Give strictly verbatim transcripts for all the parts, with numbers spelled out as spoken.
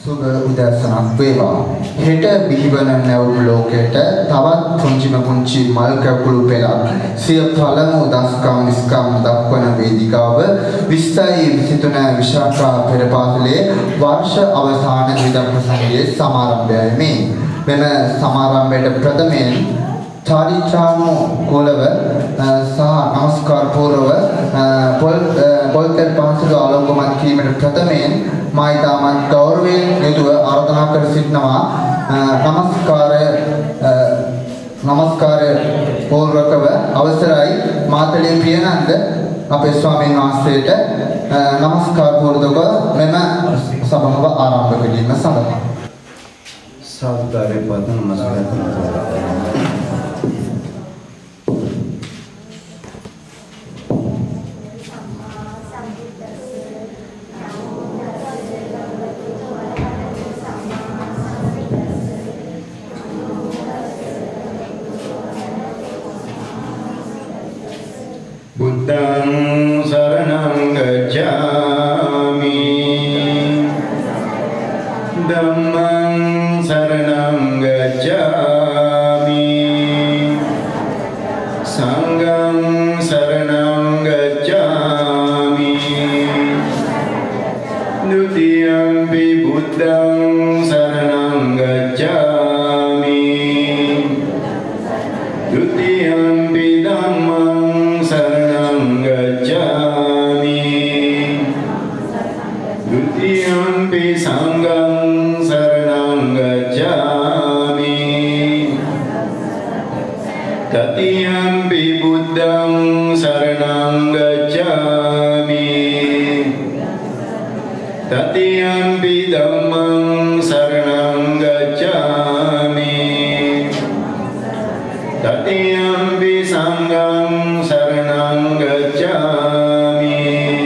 සුබ උදෑසනක් වේවා. හෙට බිහිවන නැවුම් ලෝකයට තවත් පුංචිම පුංචි මල් කැපුළු පෙළක් සිය පළමු දස්කම් විස්කම් දක්වන වේදිකාව විස්සයි විසිතුන විශාඛා පෙරපාසලේ වර්ෂ අවසාන විදම් ප්‍රසංගයේ සමාරම්භයයි මේ. මෙම සමාරම්භයට ප්‍රථමයෙන් චාරිත්‍රාණු කුලව සහ නමස්කාර පූර්ව පොල් පොල්තල් පාසල ආලෝකමත් කීමට ප්‍රථමයෙන් මා ඉතාමත් ගෞරවයෙන් යුතුව ආරාධනා කර සිටිනවා නමස්කාරය නමස්කාරය පූර්වකව අවසරයි මාතලේ ප්‍රියනන්ද අපේ ස්වාමීන් වහන්සේට නමස්කාර පූර්වකව මෙම සභාව ආරම්භ කිරීම සඳහා සාදුකාරය පවත්වන නමස්කාර කරනවා. Buddhang saranam gacchami Dhammang saranam gacchami Sanghang saranam gacchami Dutiyampi Buddhang saranam gacchami Dutiyampi Dhammang saranam gacchami Dutiyampi sangham saranam gacchami Tatiyampi buddham saranam gacchami Tatiyampi dhammam saranam gacchami Tatiyampi sangham saranam gacchami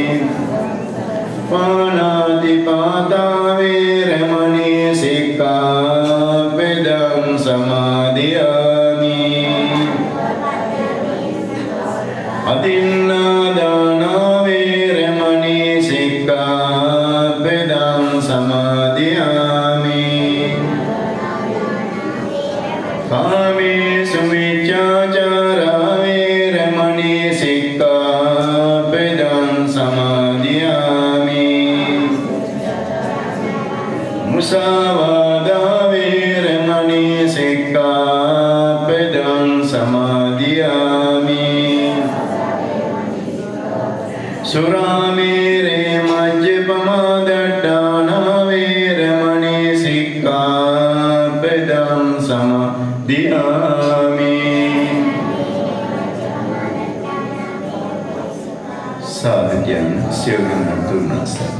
Panatipata veramani sikkhapadam samadhiyami Adinādāna veramani sikkhapadam samadhiyami Kāmesu miccācārā veramani sikkhapadam samadhiyami Musāvādā veramani sikkhapadam samadhiyami Surāmere majjapamādāṭṭāna veramani sikkhapadam samadhiyami Sadhyan Syoganam Turnasam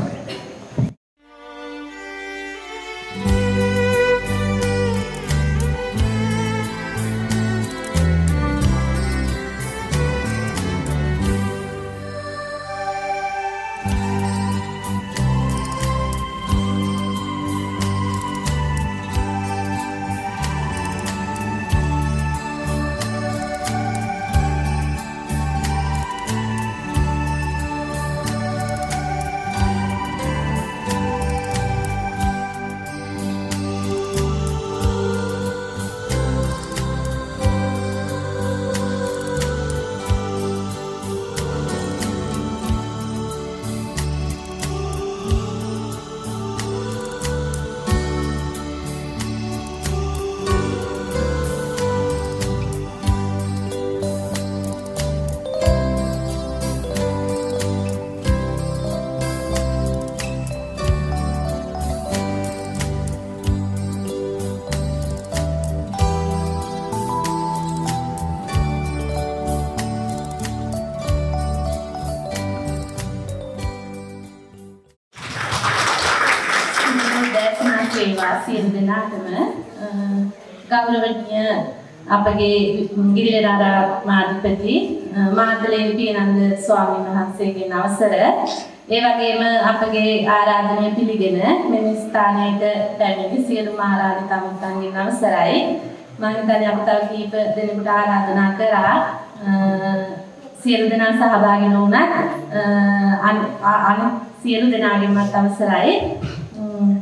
සියලු දෙනාටම ගෞරවනීය අපගේ ගිරිවැරාරා මාධිපති මාතලේ පියනන්ද ස්වාමීන් වහන්සේගෙන් අවසර ඒ වගේම අපගේ ආරාධනය පිළිගෙන මෙම ස්ථානයට පැමිණි සියලුම ආරාධිතවන්තන්ගෙන් අවසරයි මම හිතන්නේ අප තව කීප දෙනෙකුට ආරාධනා කරා සියලු දෙනා සහභාගී නොවුණත් අනිත් සියලු දෙනාගෙන්ම අවසරයි ඉතින්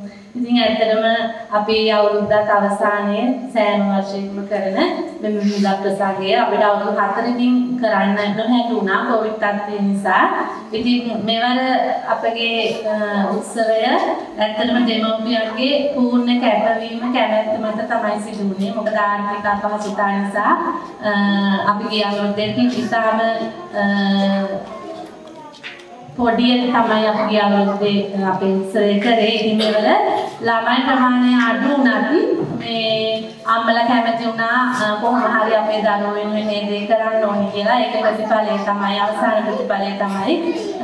ඉතින් ඇත්තටම අපි අවුරුද්දක් අවසානයේ සෑම වර්ෂයකම කරන මෙම විඳා ප්‍රසංගය අපිට අවුරුදු හතරකින් කරන්න නොහැකි වුණා කොවිඩ් තත්ත්වය නිසා. ඉතින් මෙවර අපගේ උත්සවය ඇත්තටම දෙමව්පියන්ගේ පූර්ණ කැපවීම කැමැත්ත මත තමයි සිදු වුණේ. මොකද ආර්ථික අපහසුතාව නිසා අපි ගිය අවුරුද්දේදී ඉතාම පොඩියෙන් තමයි අපි ගිය අවුරුද්දේ අපේ උත්සවය කරේ. ඉතින් මෙවර ළමයි ප්‍රමාණය අඩු වුණත් මේ අම්මලා කැමති වුණා කොහොම හරි අපේ දරුවෝ වෙනුවෙන් මේ දේ කරන්න ඕනේ කියලා. ඒක ප්‍රතිඵලය තමයි අවසාන ප්‍රතිඵලය තමයි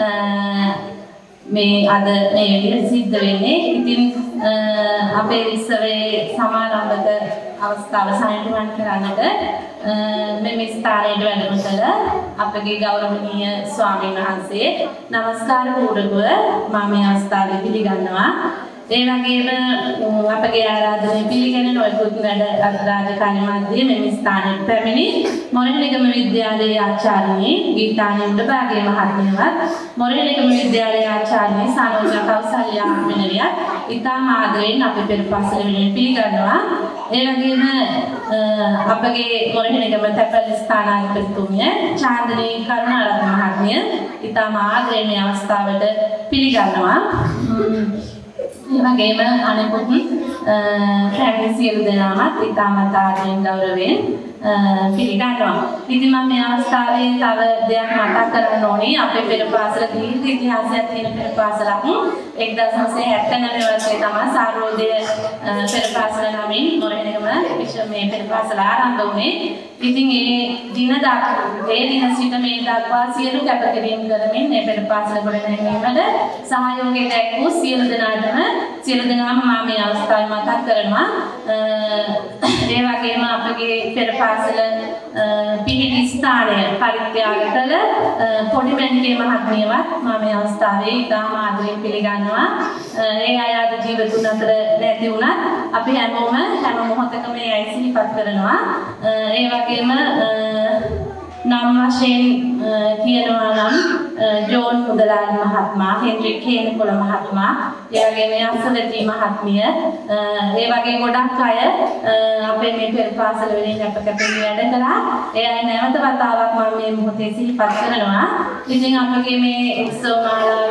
මේ අද මේ විදිහට සිද්ධ වෙන්නේ. ඉතින් අපේ උත්සවයේ සමාරම්භක අවස්ථාව සම්පූර්ණ කරන්නට මෙම ස්ථානයේ වැඩම කළ අපගේ ගෞරවනීය ස්වාමීන් වහන්සේ නමස්කාර පූර්වකව මම මේ අවස්ථාවේ පිළිගන්නවා. ඒ වගේම අපගේ ආරාධනය පිළිගෙන නොයෙකුත් වැඩ රාජකාරී මැද්දේ මෙම ස්ථානයේ පැමිණි මොරේනිගම විද්‍යාලයේ ආචාර්යනි ගීතානි උඩබාගේ මහත්මියවත් මොරේනිගම විද්‍යාලයේ ආචාර්යනි සානෝජා කෞසල්‍යා මෙනවියත් ඉතාම ආදරෙන් අපේ පෙරපසල වෙනුවෙන් පිළිගන්නවා. ඒ වගේම අපගේ මොරේනිගම තැපැල් ස්ථානාධිපතිතුමිය චාන්දනී කරුණාරත්න මහත්මිය ඉතාම ආදරෙන් මේ අවස්ථාවට පිළිගන්නවා. ඒ වගේම අනෙකුත් පැමිණි සියලු දෙනාමත් ඉතාමත් ආදරෙන් ගෞරවයෙන් පිළිගන්නවා. ඉතින් මම මේ අවස්ථාවේ තව දෙයක් මතක් කරන්න ඕනේ. අපේ පෙර පාසල දීර්ඝ ඉතිහාසයක් තියෙන පෙර පාසලක් එක්දාස් නවසිය හැත්තෑ නවය වර්ෂයේ තමයි සාරෝදය පෙර පාසල නමින් මොරේනිගම විශ්ව මේ පෙර පාසල ආරම්භ වුණේ. ඉතින් ඒ දින දක්වා ඒ දින සිට මේ දක්වා සියලු කැපකිරීම් කරමින් මේ පෙර පාසල ගොඩනැගීමට සහයෝගය දැක්වූ සියලු දෙනාටම සියලු දෙනාම මම මේ අවස්ථාවේ මතක් කරනවා. ඒ වගේම අපගේ පෙර පාසල පිහිටි ස්ථානය පරිත්‍යාග කළ පොඩිමැණිකේ මහත්මියවත් මම මේ අවස්ථාවේ ඉතාම ආදරෙන් පිළිගන්නවා. ඒ අය අද ජීවතුන් අතර නැති වුණත් අපි හැමෝම හැම මොහොතකම මේ අය සිහිපත් කරනවා. ඒ වගේම නම් වශයෙන් කියනවා නම් ජෝන් මුදලාලි මහත්මයා, හෙන්රික් හේනකොළ මහත්මයා, ඒ වගේම යසලටි මහත්මිය, ඒ වගේ ගොඩක් අය අපේ මේ පෙර පාසල වලින් අපකටම වැඩ කළා. ඒ අය නැවත වතාවක් මම මේ මොහොතේ සිහිපත් කරනවා. ඉතින් අපගේ මේ උත්සව මාලාව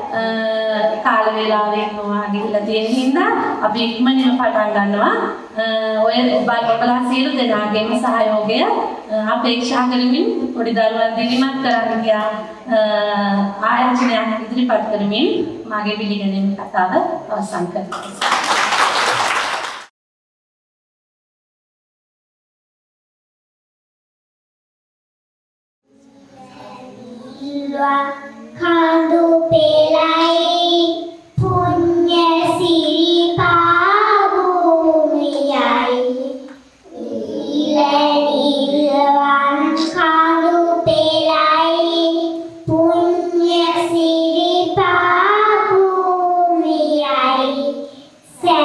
කාල වේලාවෙන් නොවා ගිහිල්ලා තියෙන හින්දා අපි ඉක්මනින්ම පටන් ගන්නවා. ඔය ඔබලා සියලු දෙනාගේම සහයෝගය අපේක්ෂා කරමින් පොඩි දරුවන් දිරිමත් කරන්න ගියා ආයතනයක් ඉදිරිපත් කරමින් මාගේ පිළිගැනීම කතාව අවසන් කරනවා. Kandu pelai punya siri pabumiyai ilan ilan kandu pelai punya siri pabumiyai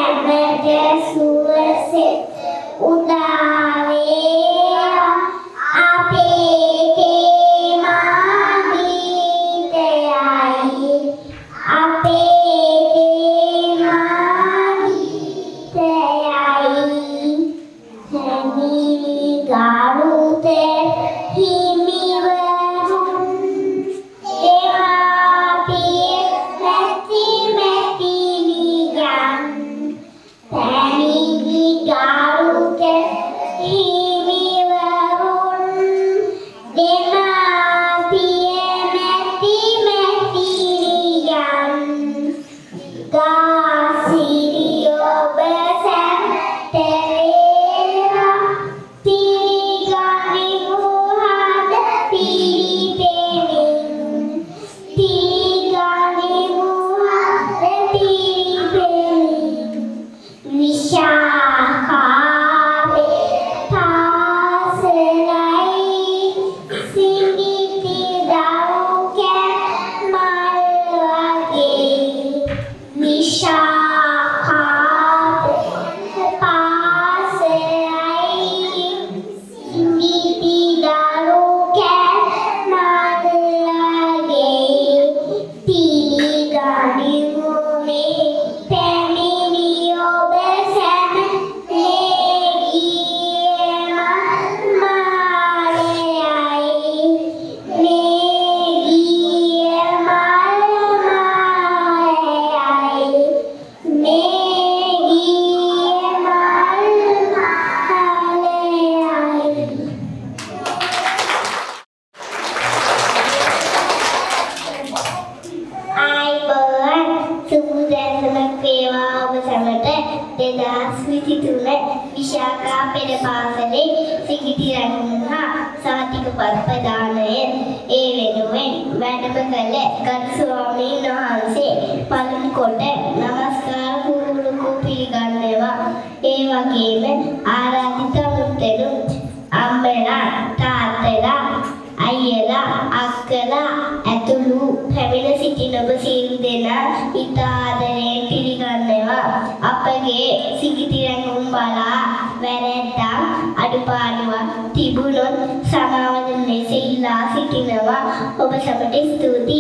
සුබ දැසමක් වේවා ඔබ සැමට දෙදහස් විසිතුන විශාඛා පෙර පාසලේ සිඟිති රැඟුම් හා සාතික පත් ප්‍රදානය ඒ වෙනුවෙන් වැඩම කළ ගරු ස්වාමීන් වහන්සේ පළමු කොට නමස්කාර පූර්වක පිළිගන්නවා. ඒ වගේම ආරාධිත මුත්තලු අම්මලා තාත්තලා අයියලා අක්කලා ඇතුළු පැමිණ සිටින ඔබ සියලු දෙනා ඉතා ආදරයෙන් පිළිගන්නවා. අපගේ සිඟිති රැඟුම් බලා වැරැද්දක් අඩුපාඩුවක් තිබුණොත් සමාව දෙන ලෙස ඉල්ලා සිටිනවා. ඔබ සැමට ස්තුතියි.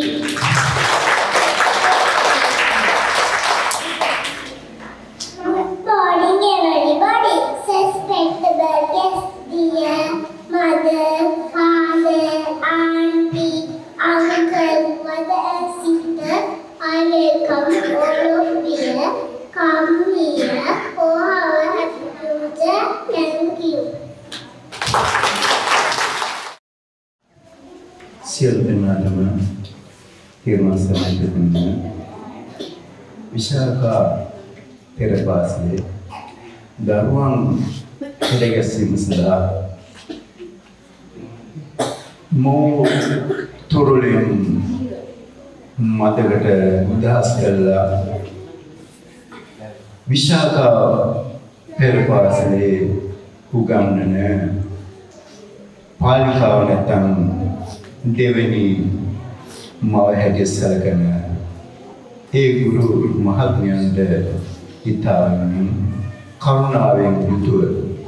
Morning everybody, respectable guests, dear mother, father, auntie, uncle, mother and sister, I welcome all of you. Come here for our happy future. Thank you. සියලු දෙනාටම තෙරුවන් සරණයි දෙන්න. විශාඛා පෙර පාසලේ දරුවන් දෙගැසීම සඳහා මෝ තුරුලෙන් මතකට උදහස් කළා. විශාඛා පෙර පාසලේ උගන්වන පාලිකාව නැත්නම් දෙවෙනි මව හැටියට සැලකෙන ඒ ගුරු මහත්මයන්ට ඉතාලමින් කරුණාවෙන් යුතුව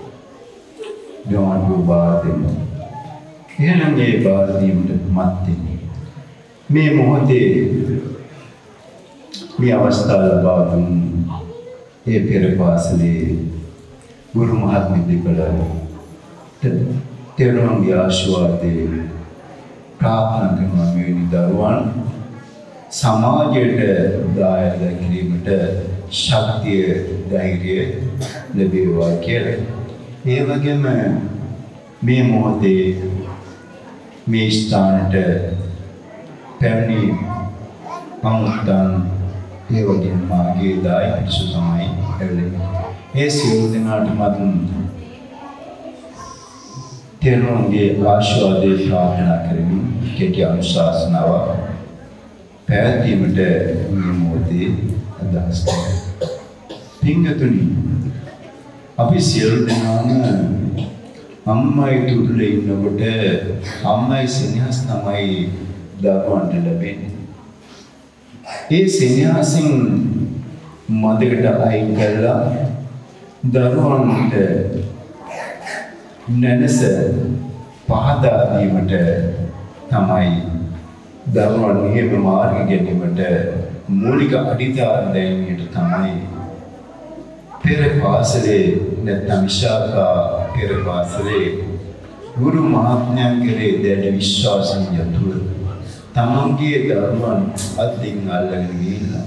ගමන් බාර දෙන්න. එහෙනම් මේ බාර දීමට මත්තේ මේ මොහොතේ මේ අවස්ථාව ලබා දුන් ඒ පෙර පාසලේ ගුරු මහත්මිය දෙපළට තෙරුවන්ගේ ආශිර්වාදේ ප්‍රාර්ථනා කරනවා. මේ දරුවන් සමාජයට දායක කිරීමට ශක්තිය ධෛර්යය ලැබේවා කියලා. ඒ වගේම මේ මොහොතේ මේ ස්ථානට පැමිණි අමුත්තන් ඒ වගේම මාගේ දායක සුසමයි එවලෙන්නේ. ඒ සියලු දෙනාටම තෙරුවන්ගේ ආශිර්වාදේ ප්‍රාර්ථනා කරමින් කෙටි අනුශාසනාව පැවැත්වීමට මේ මොහොතේ අදහස් කරනවා. පින්වතුනි, අපි සියලු දෙනාම අම්මයි තුරුලේ ඉන්නකොට අම්මයි සෙනෙහස තමයි දරුවන්ට ලැබෙන්නේ. ඒ සෙනෙහසින් මදකට අයින් කරලා දරුවන්ට නැනස පහදා දීමට තමයි දරුවන් නියම මාර්ග ගැනීමට මූලික අඩිතාර දැමීමට තමයි පෙර පාසලේ නැත්නම් විශාඛා පෙර පාසලේ ගුරු මහත්මයන් කෙරේ දැඩි විශ්වාසයෙන් යුතුව තමන්ගේ දරුවන් අත්දින් අල්ලගෙන ගිහිල්ලා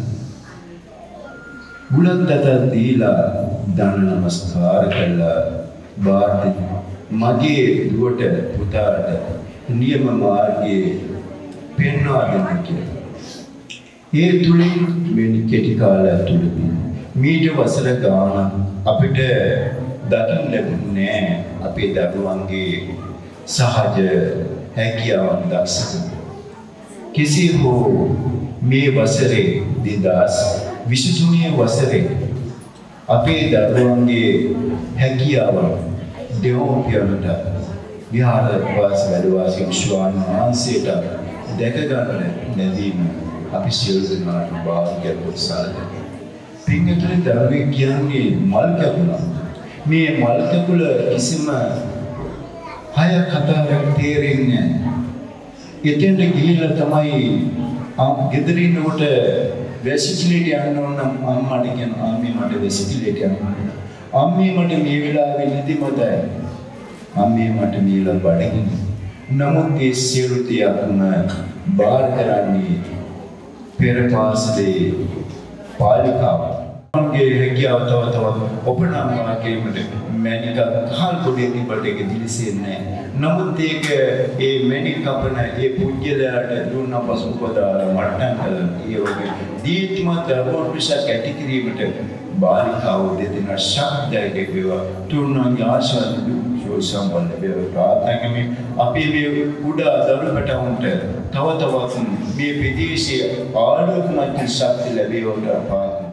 බුලත් දත දීලා දන නමස්කාර කළා. බාර්ද මගේ දුවට පුතාට නියම මාර්ගයේ පෙන්වා දෙන්න කියලා. ඒ තුලින් මේ කෙටි කාලය තුලදී මීට වසර ගානක් අපිට දකින්න ලැබුණේ අපේ දරුවන්ගේ සහජ හැකියාවන් දක්ෂකම. කිසි හෝ මේ වසරේ දෙදහස් විසිතුන වසරේ අපේ දරුවන්ගේ හැකියාවන් දෙවොන්පියන්ට විහාර වාස වැඩවාසී ස්වාමීන් වහන්සේට දැක ගන්න ලැබීම අපි සියලු දෙනාට භාග්‍යයක් උත්සාහයි. පින්තුනේ දරුවෙක් කියන්නේ මල් කැපුණා. මේ මල් කැපුල කිසිම හය කතාවක් තේරෙන්නේ නැහැ. එතෙන්ට ගිහිල්ලා තමයි ආ ගෙදරින්නකොට වැසිකිළියට යන්න ඕන නම් අම්මට කියන අම්මේ මට වැසිකිළියට යන්න ඕන. අම්මේ මට මේ වෙලාවේ නිදි මතයි. අම්මේ මට මීලා බඩගිනි. නමුත් ඒ සියලු තියක්ම බාර කරන්නේ පෙර පාසලේ පාලිකාව. තමන්ගේ හැකියාව තව තවත් ඔපනම්වා කිරීමට මැණික කහල් පොඩි පිටේක දිලිසෙන්නේ නමුත් ඒක ඒ මැණික කපන ඒ පුජ්‍යලයට දුන්න පසුපදාල මට්ටම් කළා ඒ වගේ දීත්මත් රබර් පිටක් ඇති කිරීමට බාලිකාව දෙදෙන ශබ්දයක වේවා තුන්වන්ගේ ආශාද දුක්ඛෝ සම්බන්ධ වේවා ප්‍රාර්ථනා කරමි අපි මේ කුඩා දරුපටවුන්ට තව තවත් මේ ප්‍රදේශයේ ආලෝකමත් ශක්තිය ලැබේවට ප්‍රාර්ථනා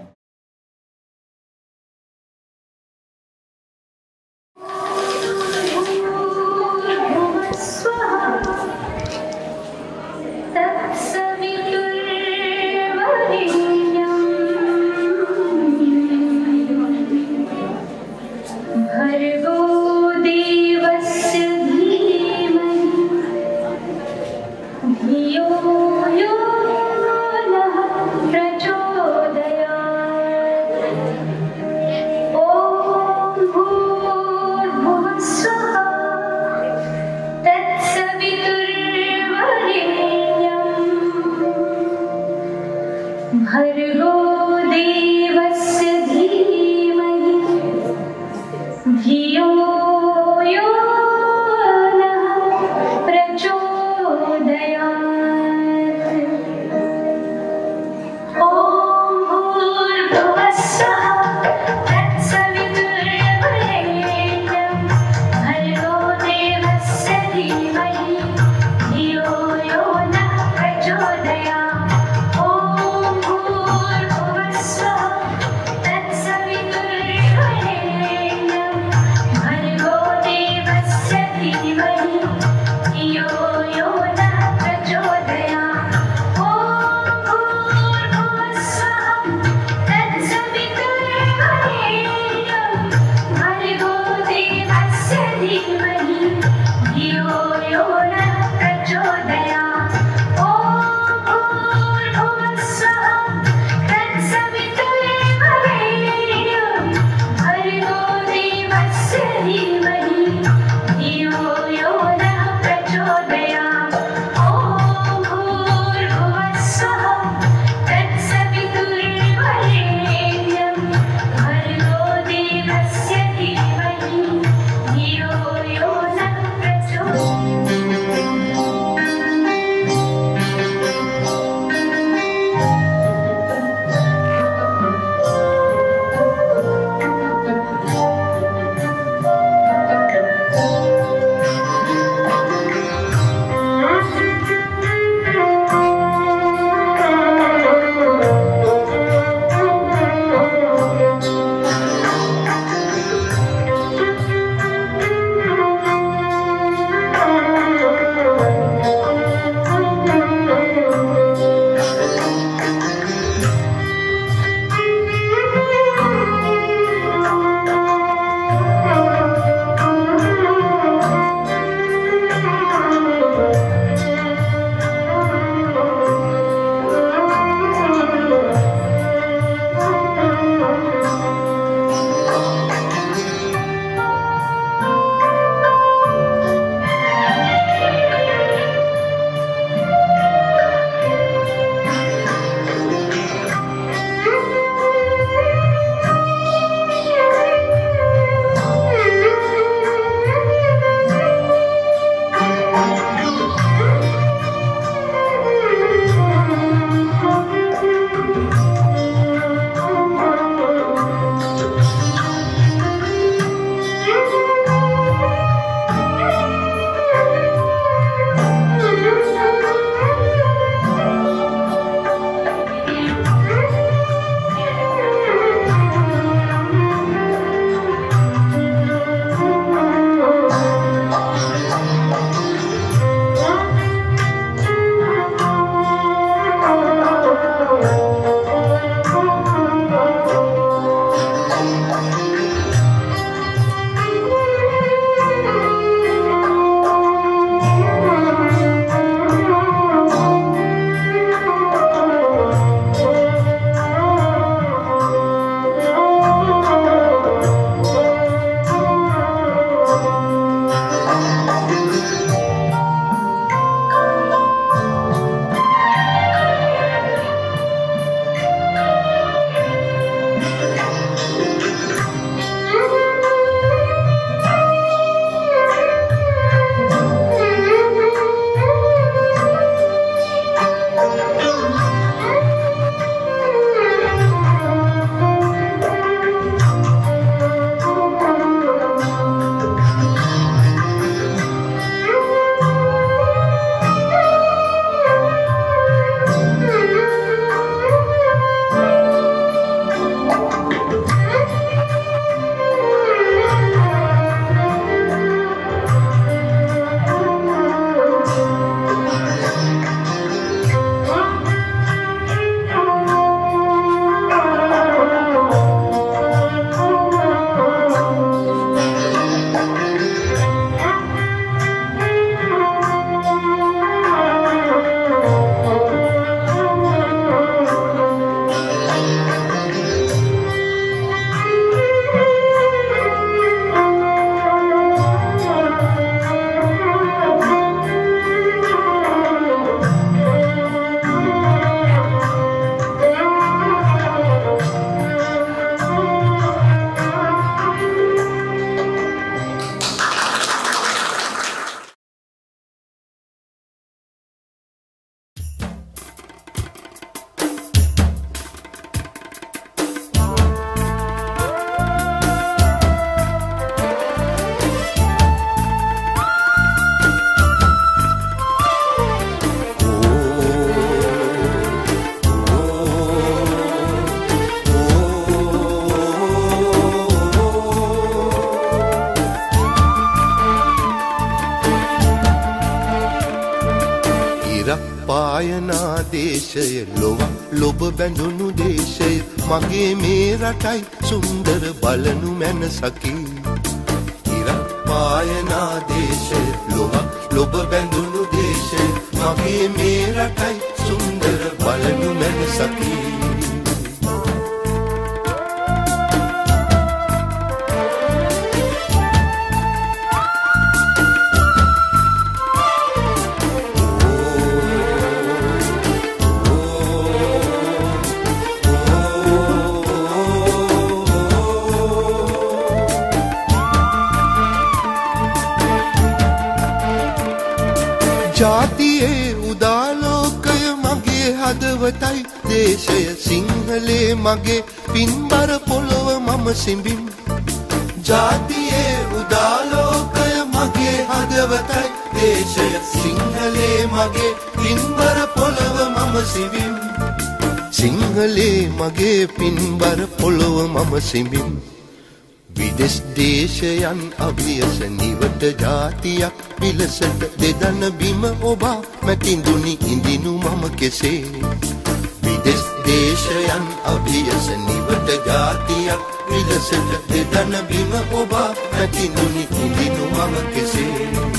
දේශය ලොව ලොබ බැඳුණු දේශය මගේ මේ රටයි සුන්දර බලනු මැනසකි ඉරක් පායනා දේශය ලොව ලොබ බැඳුණු දේශය මගේ මේ රටයි සුන්දර බලනු මැනසකි ජාතියේ උදාලෝකය මගේ හදවතයි දේශය සිංහලේ මගේ පින්බර පොළොව මම සිඹින් ජාතියේ උදාලෝකය මගේ හදවතයි දේශය සිංහලේ මගේ පින්බර පොළොව මම සිඹින් සිංහලේ මගේ පින්බර පොළොව මම සිඹින් විදෙස් දේශයන් අභියස නිවට ජාතියක් පිලසට දෙදන බිම ඔබා මැතිඳුනි ඉඳිනු මම කෙසේ විදෙස් දේශයන් අභියස නිවට ජාතියක් පිලසට දෙදන බිම ඔබා මැතිඳුනි ඉඳිනු මම කෙසේ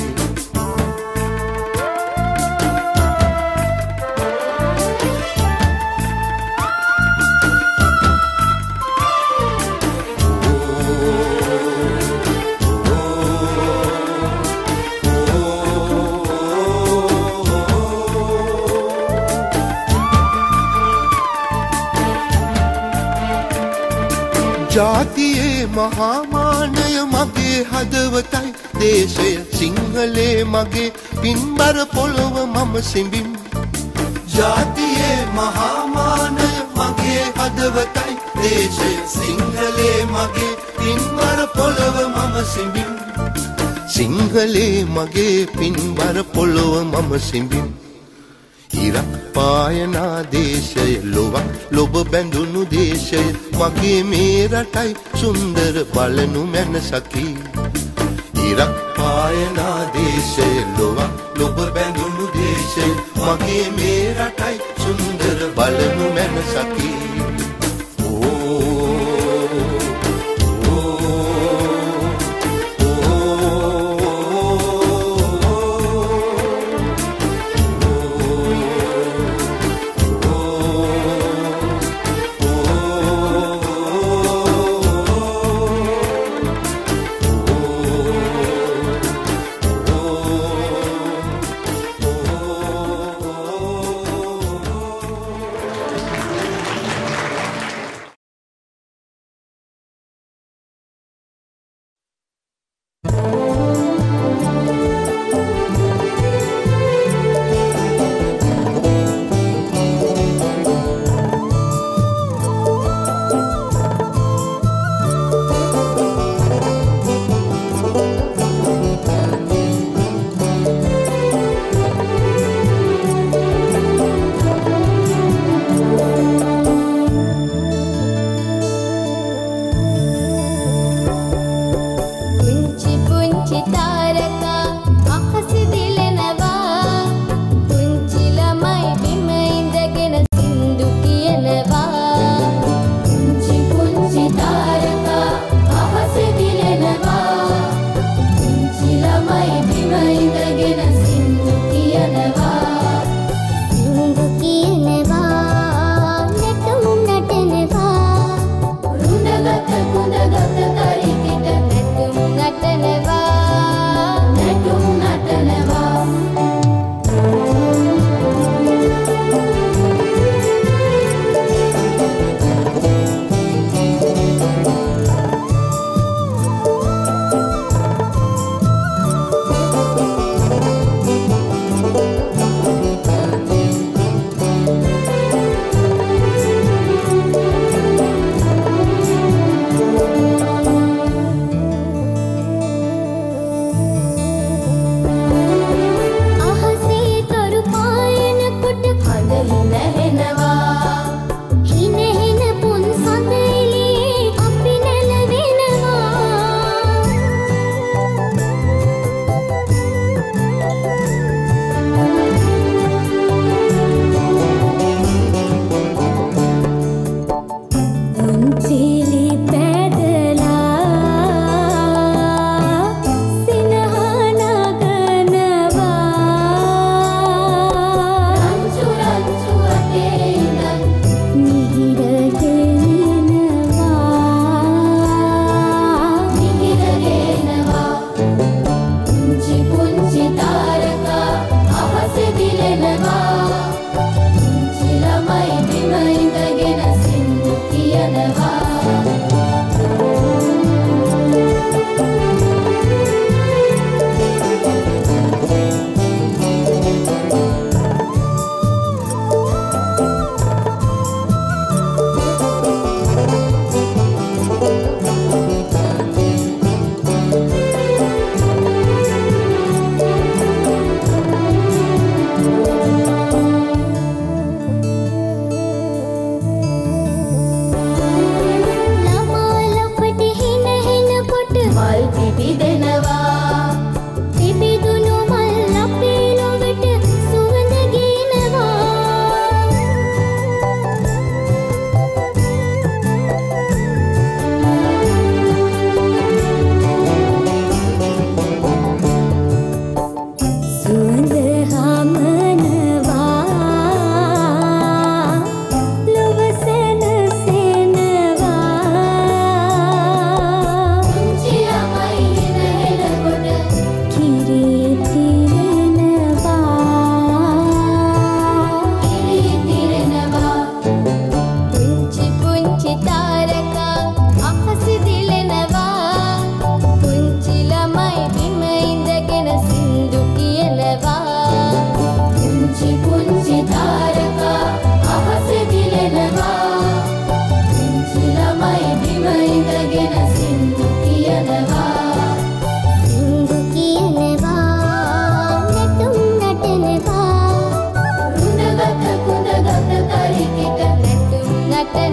ජාතියේ මහාමානය මගේ හදවතයි දේශය සිංහලේ මගේ පින්බර පොළොව මම සිඹින් ජාතියේ මහාමානය මගේ හදවතයි දේශය සිංහලේ මගේ පින්බර පොළොව මම සිඹින් සිංහලේ මගේ පින්බර පොළොව මම සිඹින් ඉරක් පායනා දේශය ලොවක් ලොබ බැඳුණු දේශය මගේ මේ රටයි සුන්දර බලනු මැනසකි ඉරක් පායනා දේශය ලොවක් ලොබ බැඳුණු දේශය මගේ මේ රටයි සුන්දර බලනු මැනසකි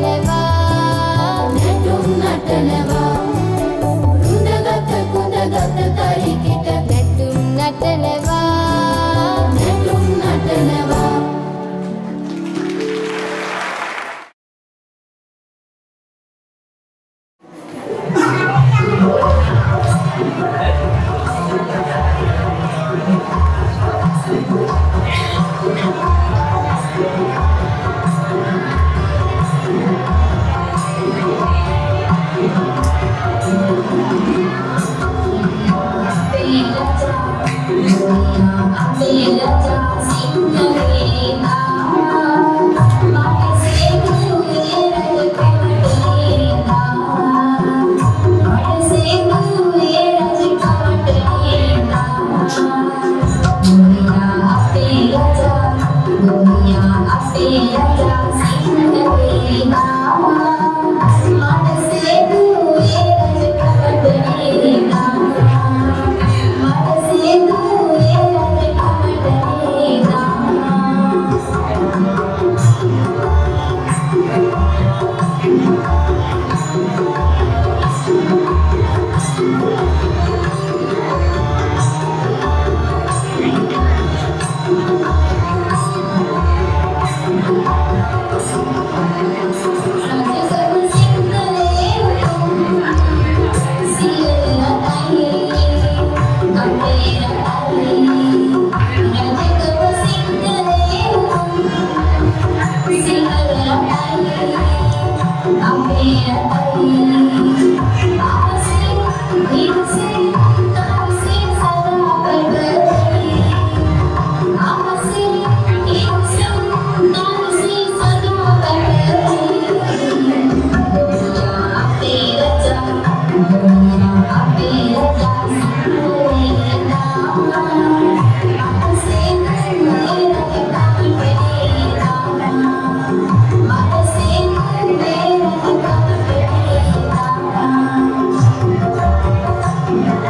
Thank you.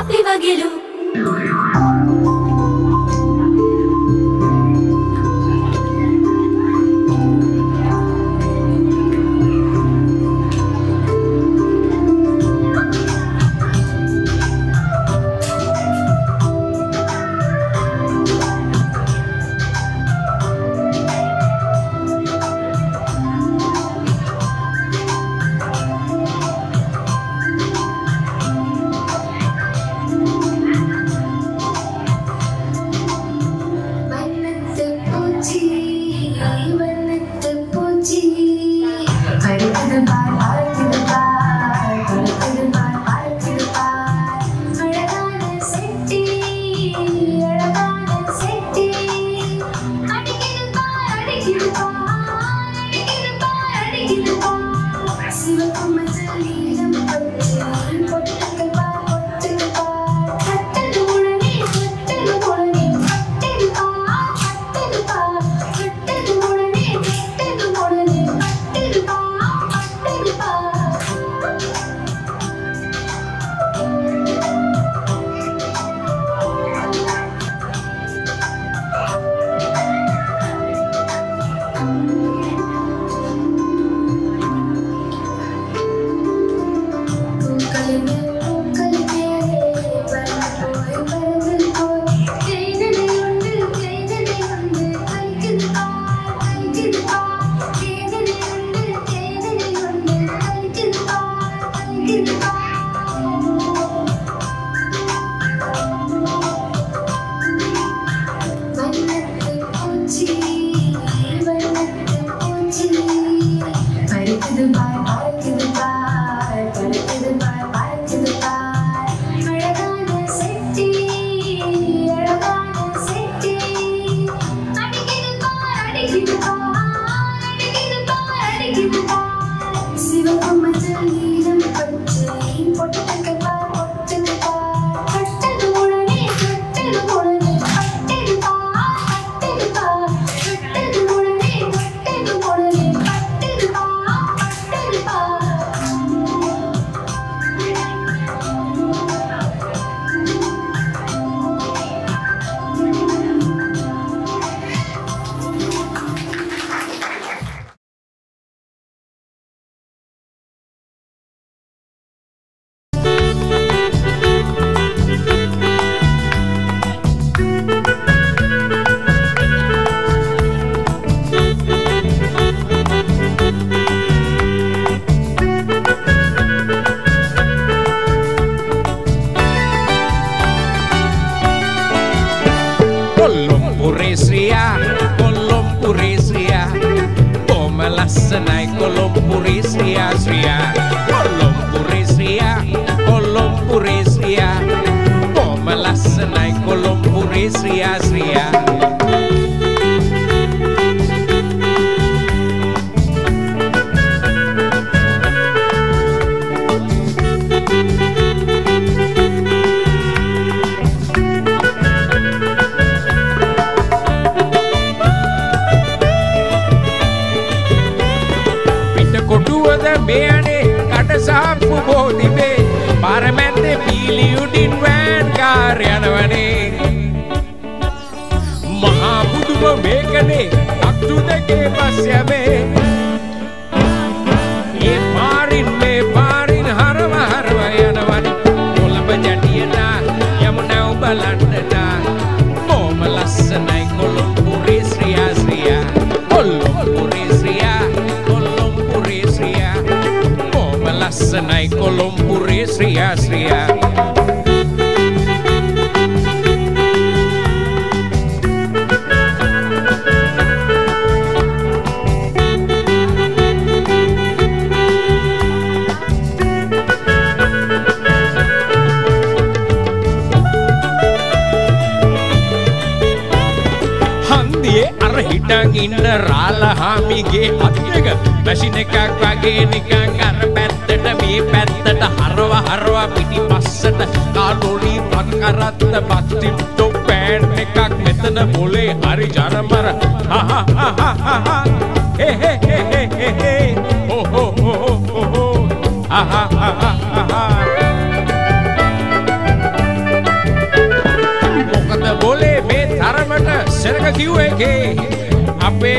අපි වගේලු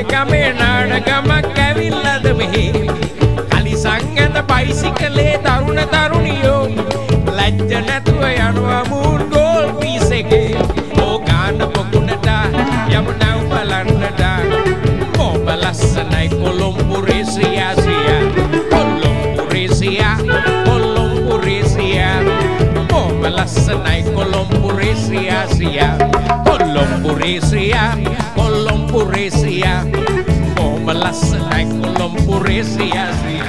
ගමේ නාඩගමක් ඇවිල්ලද මෙහි කලිසම් ඇඳ බයිසිකලේ තරුණ තරුණියෝ ලැජ්ජ නැතුව යනවා මූන් ගෝල් පීස් එකේ ඕ ගාන පොකුණට යමු නැව් බලන්නට මොබ ලස්සනයි කොළඹ රේසියා සියා කොළඹ රේසියා කොළඹ රේසියා මොබ ලස්සනයි කොළඹ රේසියා සියා කොළඹ රේසියා කොළඹ රේසියා මොබ ලස්සනයි කොළඹ රේසියා සියා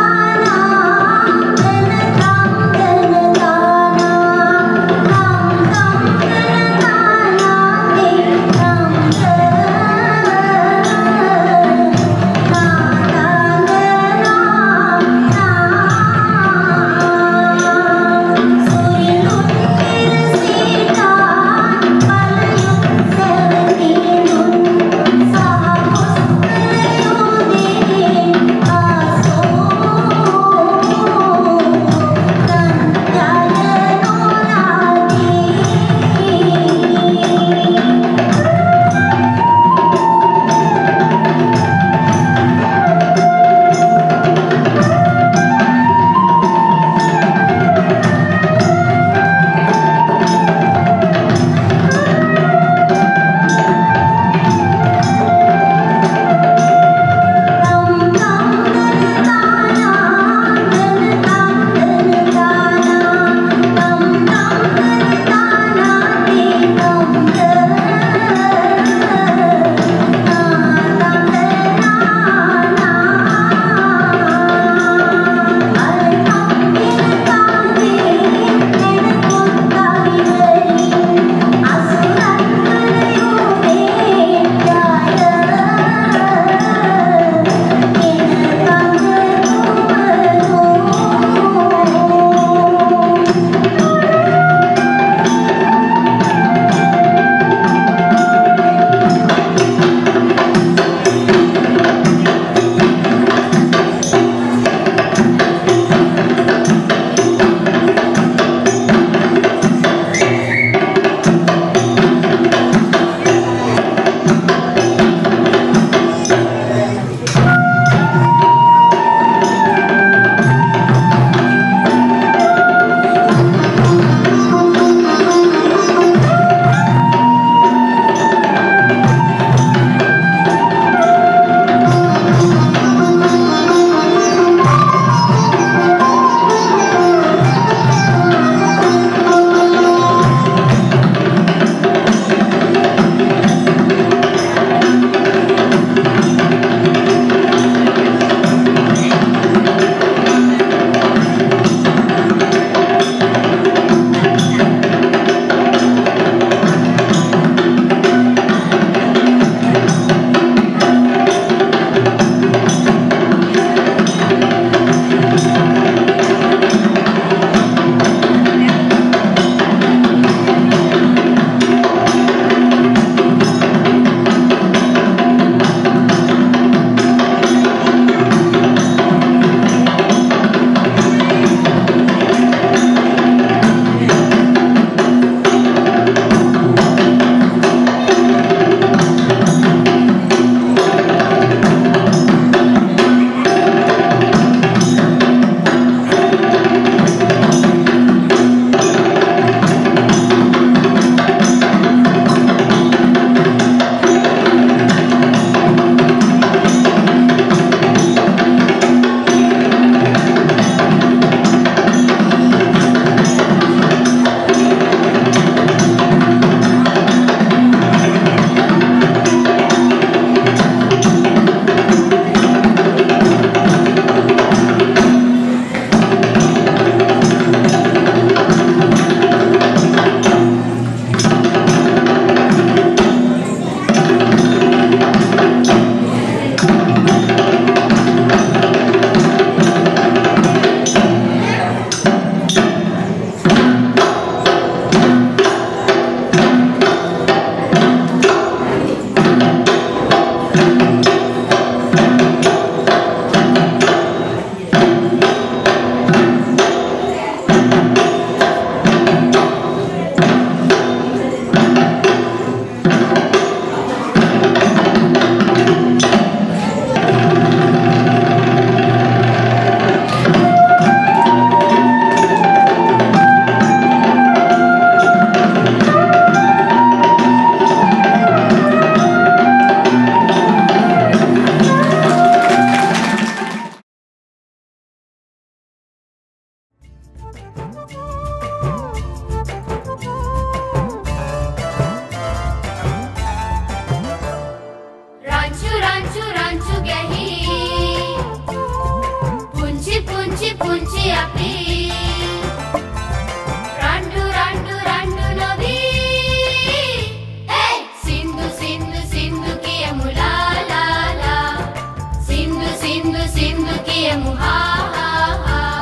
Thank you. අපි රණ්ඩු රණ්ඩු රණ්ඩු නොවී hey සින්දු සින්දු සින්දු කියමු ලා ලා ලා සින්දු සින්දු සින්දු කියමු හා හා හා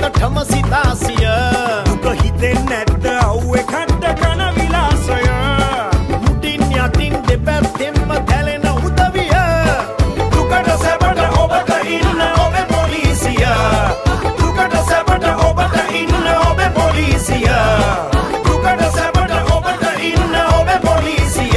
සෙනගටම සිතාසිය දුක හිතෙන්නේ නැද්ද අවුවේ කඩ කන විලාසය මුටින් යටින් දෙපැත්තෙන්ම තැලෙන උදවිය දුකට සැපට ඔබට ඉන්න ඔබේ පොලිසිය දුකට සැපට ඔබට ඉන්න ඔබේ පොලිසිය දුකට සැපට ඔබට ඉන්න ඔබේ පොලිසිය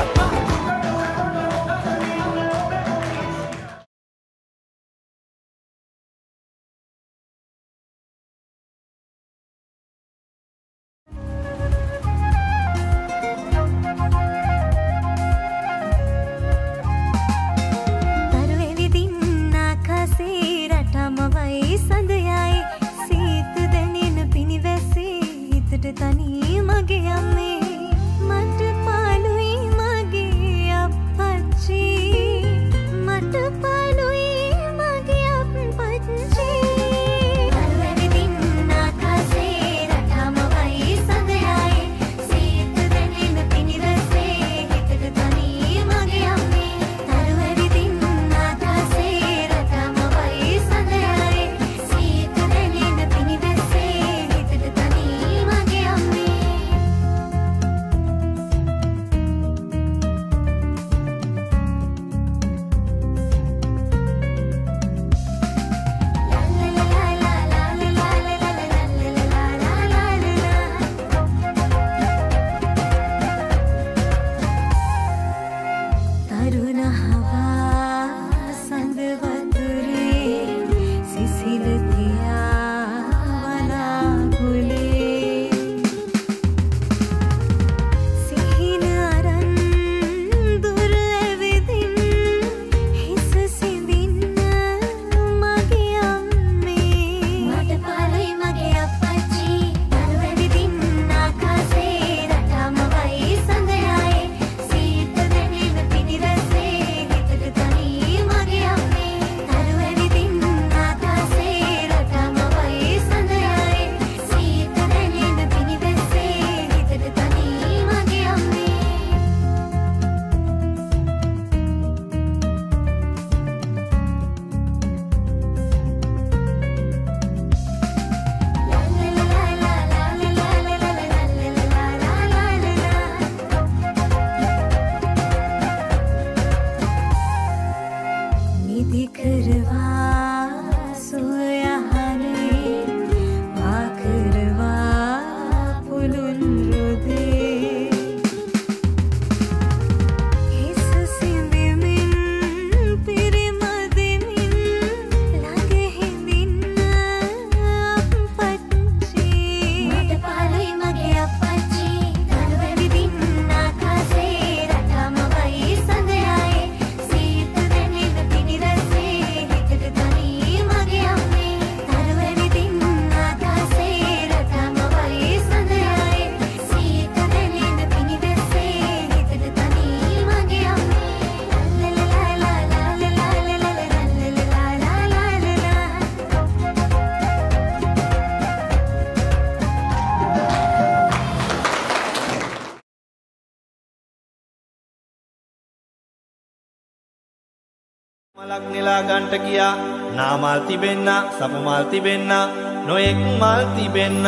මලක් නෙලා ගන්ට ගියා නාමල් තිබෙන්න සපමල් තිබෙන්න නොයෙක් මල් තිබෙන්න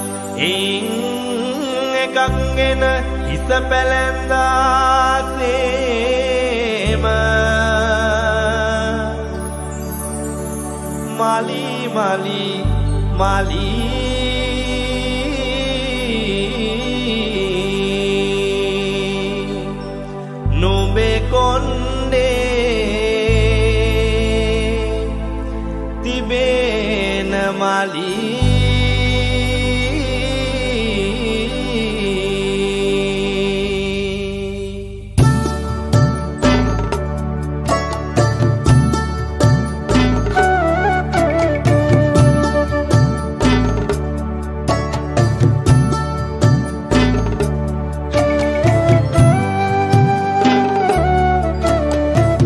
එයින් එකක් ගෙන හිස පැලැන්දාසේම මලි මලි මලි නුඹේ කොණ්ඩේ තිබෙන මලි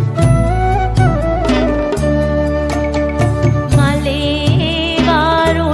මලේ වාරු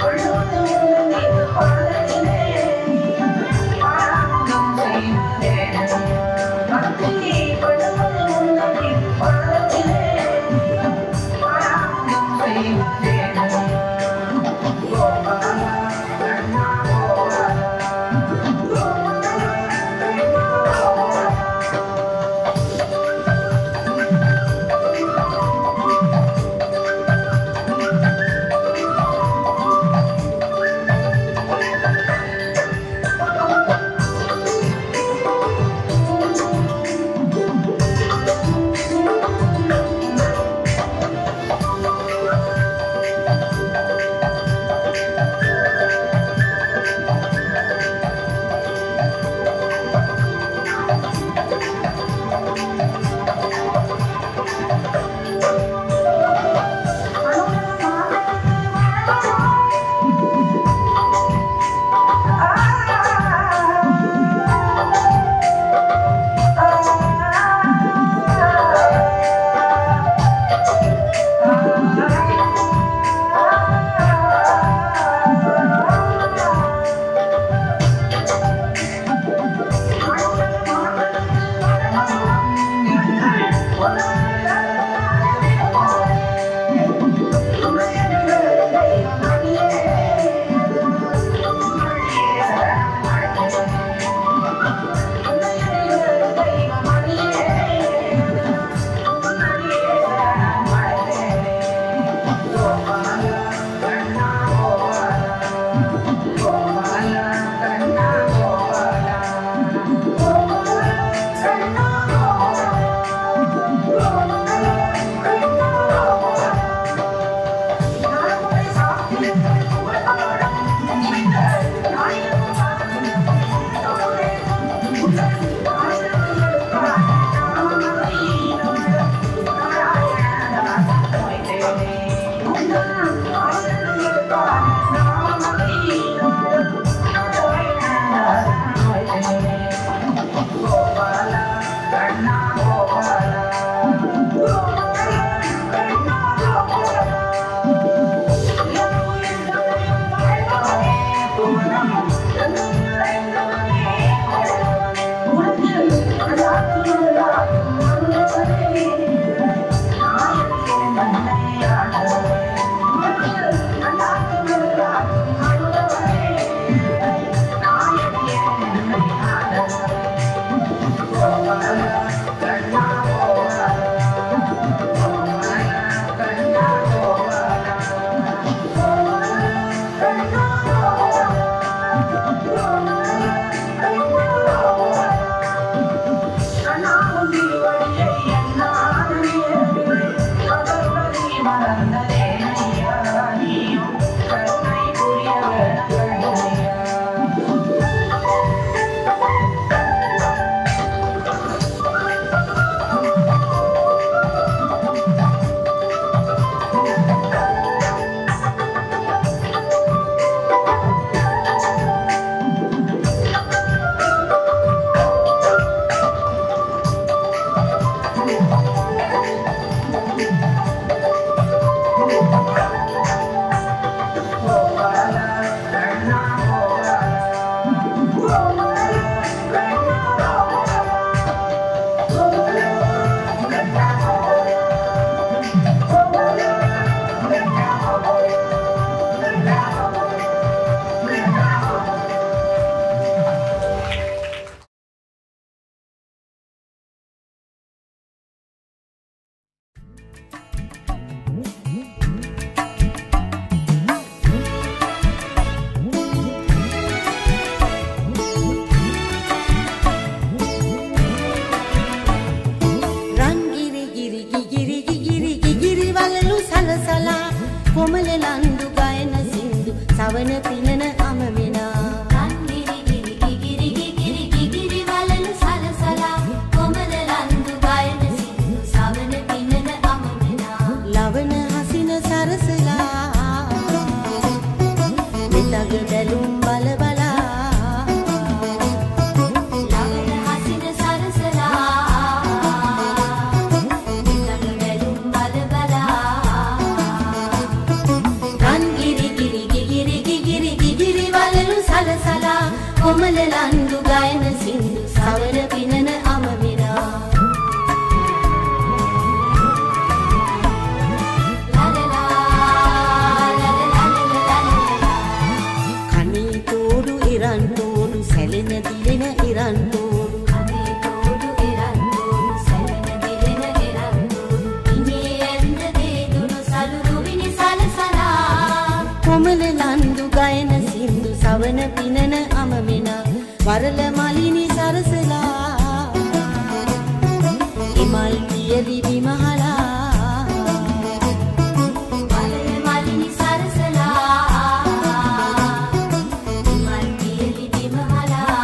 Giri giri giri කොමල ලන්දු ගයන සින්දු සවන පිනන අමමිරා කනී තෝඩු ඉරන් තෝඩු සැලෙන දිලෙන ඉරන් තෝඩු කනී තෝඩු ඉරන් තෝඩු සැලෙන දිලෙන ඉරන් තෝඩු ඉනේ ඇඳ දේදුණු සලුරු විනි සලසලා කොමල ලන්දු ගයන සින්දු සවන පිනන අමමිනා වරල මලිනි සරසලා ඉමල් පියලි විමහලා වරල මලිනි සරසලා ඉමල් පියලි විමහලා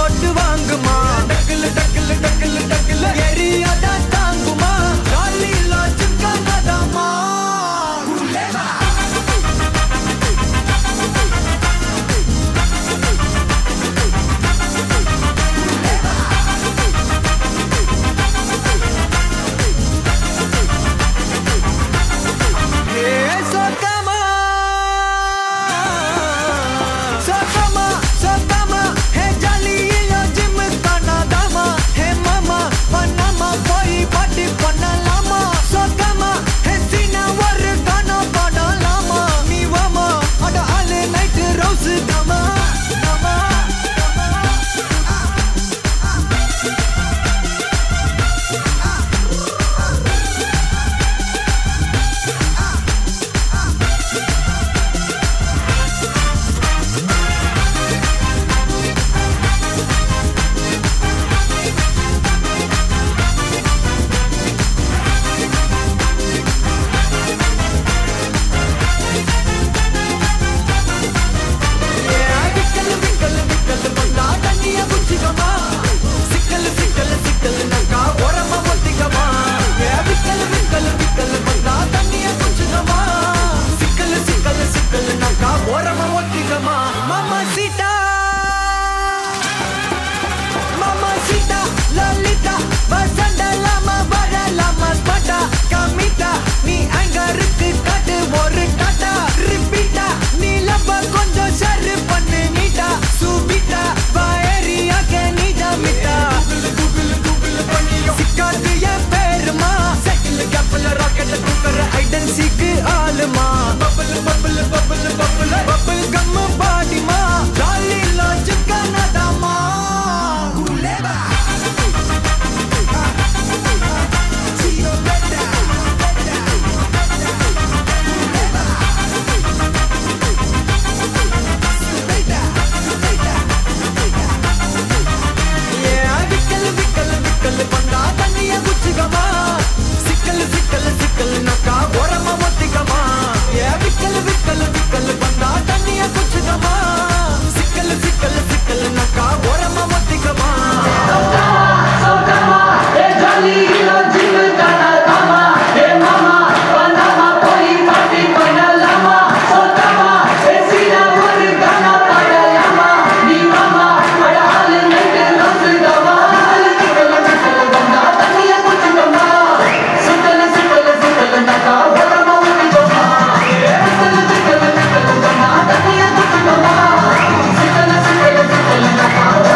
போட்டு வாங்குமா டக்குல டக்குல டக்குல டக்குல எரியாத தாங்குமா லாலில சிக்கனதாமா Come on.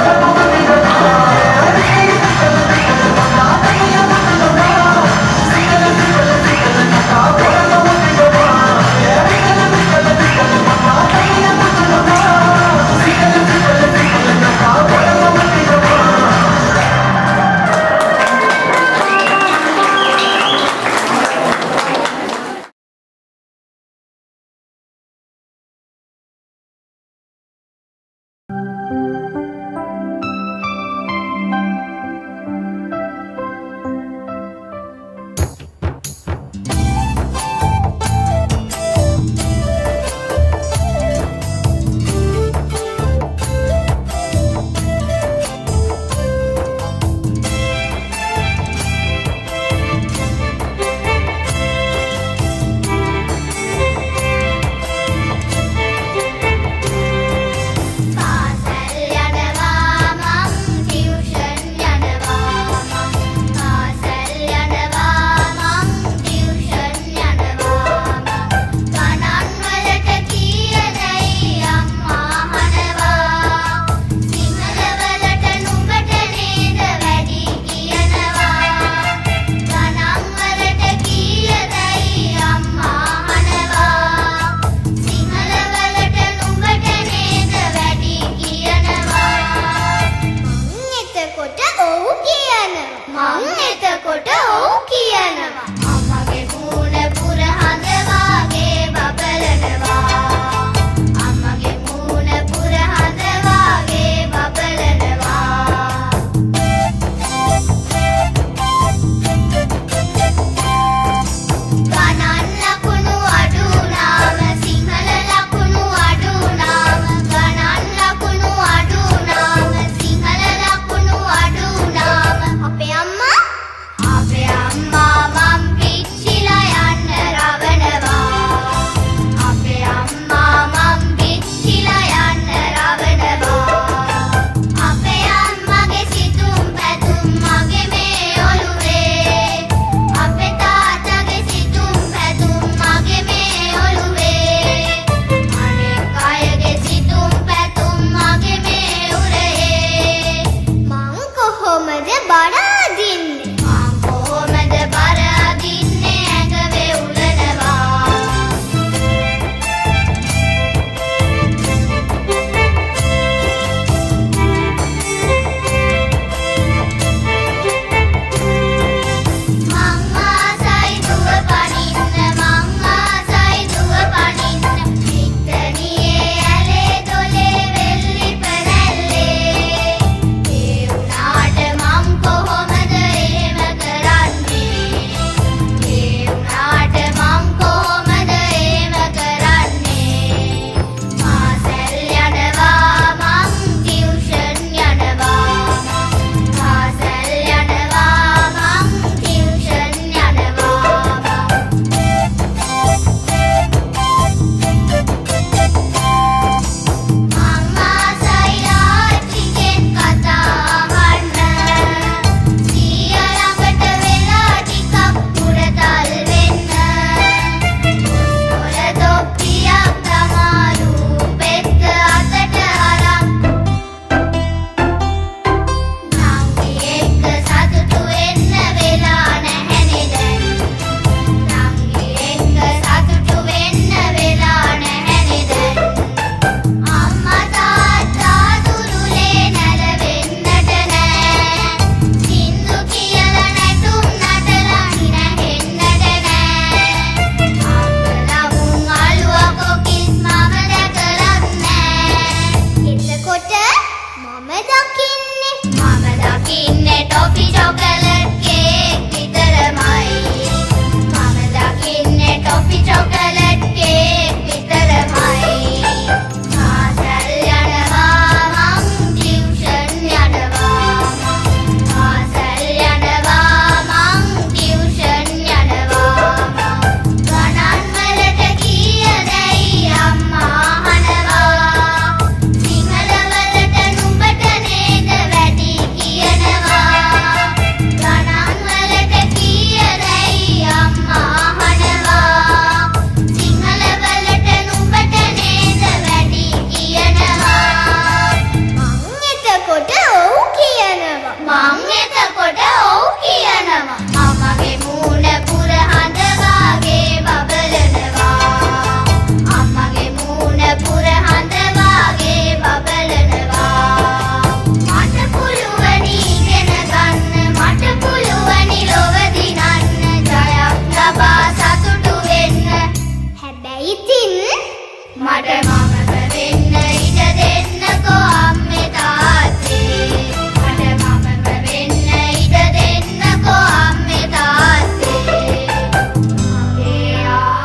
දකින්නේ මම දකින්නේ ටොෆි චොකලට් කේක් විතරමයි මම දකින්නේ ටොෆි චොකලට් කේක් විතරමයි ආසල් යනවා මං ටියුෂන් යනවා ආසල් යනවා මං ටියුෂන් යනවා ගණන් වලට කීයදයි අම්මා අහනවා සිංහල වලට නුඹට නේද වැඩි කියනවා ගණන් වලට කීයදයි අම්මා අහනවා සිංහල වලට නුඹට නේද වැඩි කියනවා මං එතකොට ඔව් කියනවා මං එතකොට ඔව් කියනවා අම්මගේ මූණ පුර හඳ වාගේ බබලනවා අම්මගේ මූණ පුර හඳ වාගේ බබලනවා මට පුළුවනි ඉගෙන ගන්න මට පුළුවනි ලොව දිනන්න ජයක් ලබා සතුටු වෙන්න හැබැයි ඉතින් මට මමම වෙන්න ඉඩ දෙන්නකෝ අම්මේ තාත්තේ මට මමම වෙන්න ඉඩ දෙන්නකෝ අම්මේ තාත්තේ මගේ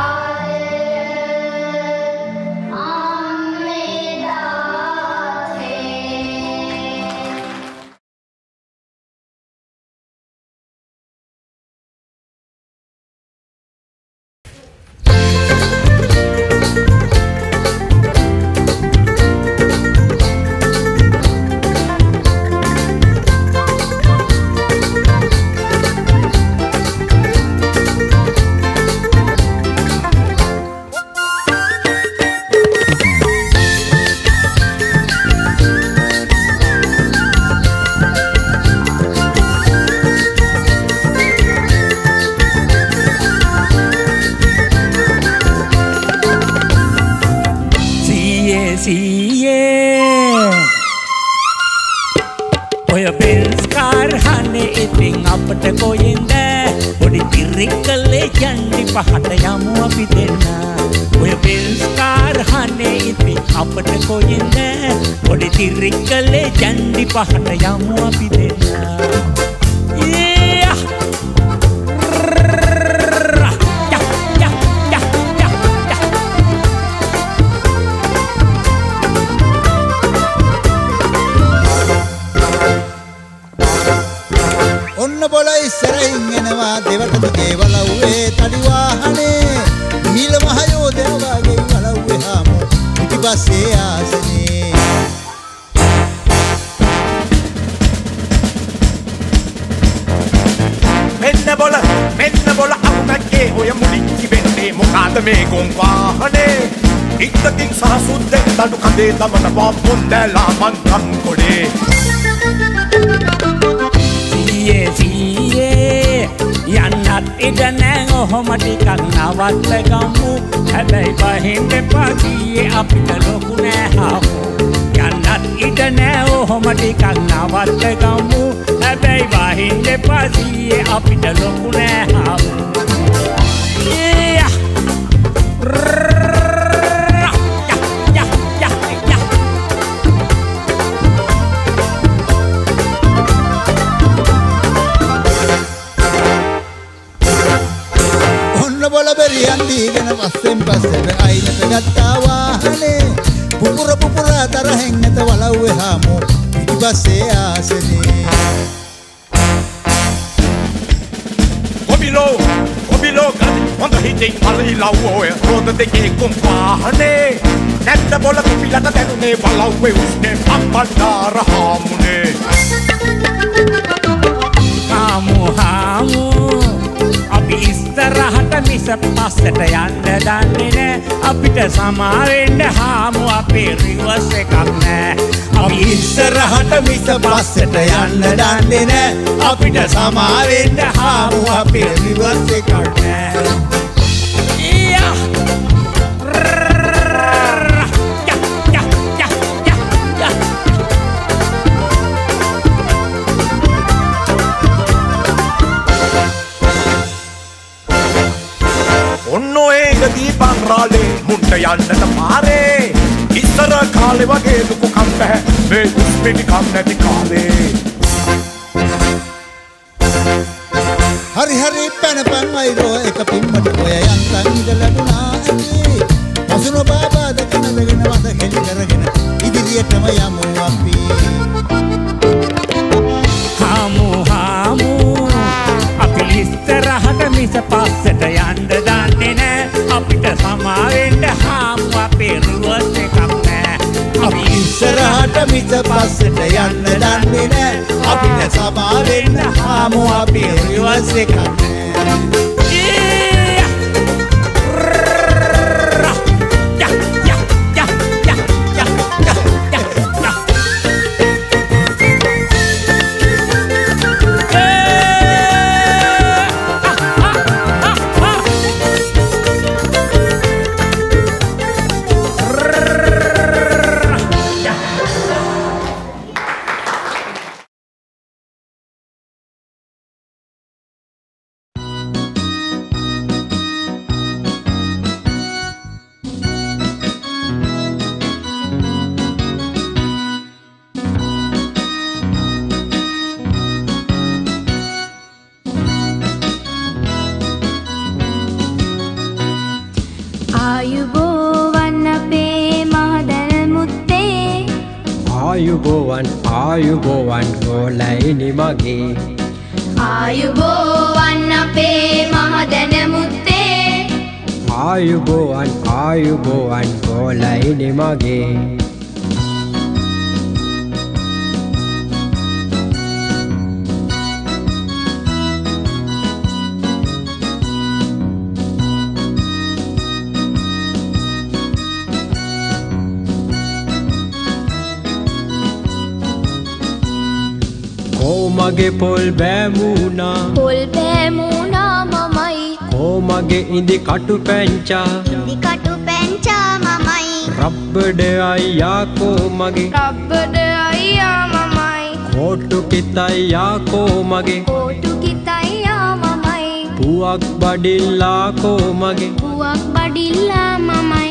ආයේ අම්මේ තාත්තේ සීයේ සීයේ ඔය බෙන්ස් කාර් හනේ ඉතින් අපට කොයින්ද පොඩි තිරිකලේ යන්නේ පහට යමු අපි දෙන්න ඔය බෙන්ස් කාර් හනේ ඉතින් අපට කොයින්ද පොඩි තිරිකලේ යන්නේ පහට යමු අපි දෙන්න යා ඔන්න බොල ඉස්සරහින් එනවා දෙවටුගේ වලව්වේ තඩි වාහනේ නීල මහ යෝධයාගේ වලව්වේ හාමු පිටිපස්සේ ආසනේ මෙන්න බොල මෙන්න බොල අමුණගේ ඔය මුලින්චි වෙන්නේ මොකාද මේ ගොන් වාහනේ ඉක්තකින් සහසුද්දෙන් දඩු කඳේ දමන බොම්බුන්දලා මංකම් කොඩේ සීයේ සීයේ යන්නත් ඉඩ නෑ ඔහොම ටිකක් නවත්ත ගමු හැබැයි බහින්න එපා සීයේ අපිට ලොකු නෑ හමු යන්නත් ඉඩ නෑ ඔහොම ටිකක් නවත්ත ගමු හැබැයි බහින්න එපා සීයේ අපිට ලොකු නෑ හමු බොල බෙරියන් දීගෙන පස්සෙන් පස්සට අයිනට ගත්තා වාහනේ පුපුර පුපුර තරහෙන් නැත වලව්වේ හාමු පිටිපස්සේ ආසනේ කොබිලෝ කොබිලෝ ගත් හොඳ හිතින් අලීලව් ඔය රෝද දෙකේ කොම් වාහනේ නැත්ත බොල පිපිලට දැනුනේ වලව්වේ උස්නේ පම්පඩාර හාමුනේ හාමු හාමු අපි ඉස්සරහට මිස පස්සට යන්න දන්නේ නෑ අපිට සමාවෙන්න හාමු අපේ රිවර්ස් එකක් නෑ අපි ඉස්සරහට මිස පස්සට යන්න දන්නේ නෑ අපිට සමාවෙන්න හාමු අපේ රිවර්ස් එකක් නෑ යා ඔන්න ඔය ගදී පන්රාලේ මුන්ට යන්නට පාරේ ඉස්සර කාලේ වගේ ලොකු කම් බෑ මේ උස්පිටි කම් නැති කාලේ හරි හරි පැන පැන් වෛරෝ එක පිම්මට ඔය යන්තන් ඉඳ ලැබුණා ඇති අසුන බාබා දකන දගෙන වද හෙලි කරගෙන ඉදිරියටම යමු අපි හාමු හාමු අපි ඉස්සරහට මිස පස්සට යන්න දන්නේ නෑ අපිට සමාවෙන්න හාමු අපේ රුවස් එකක් නෑ අපි ඉස්සරහට මිස පස්සට යන්න දන්නේ නෑ අපිට සමාවෙන්න හාමු අපේ රුවස් එකක් නෑ ආයුබෝවන් ආයුබෝවන් ගෝලයිනි මගේ ආයුබෝවන් අපේ මහදන මුත්තේ ආයුබෝවන් ආයුබෝවන් ගෝලයිනි මගේ මගේ පොල් බෑමුණා පොල් බෑමුණා මමයි කොමගේ ඉඳි කටු පැංචා ඉඳි කටු පැංචා මමයි රබ්බඩ අයියා කොමගේ රබ්බඩ අයියා මමයි කෝටු කිතයියා කොමගේ කෝටු කිතයියා මමයි පුවක් බඩිල්ලා කොමගේ පුවක් බඩිල්ලා මමයි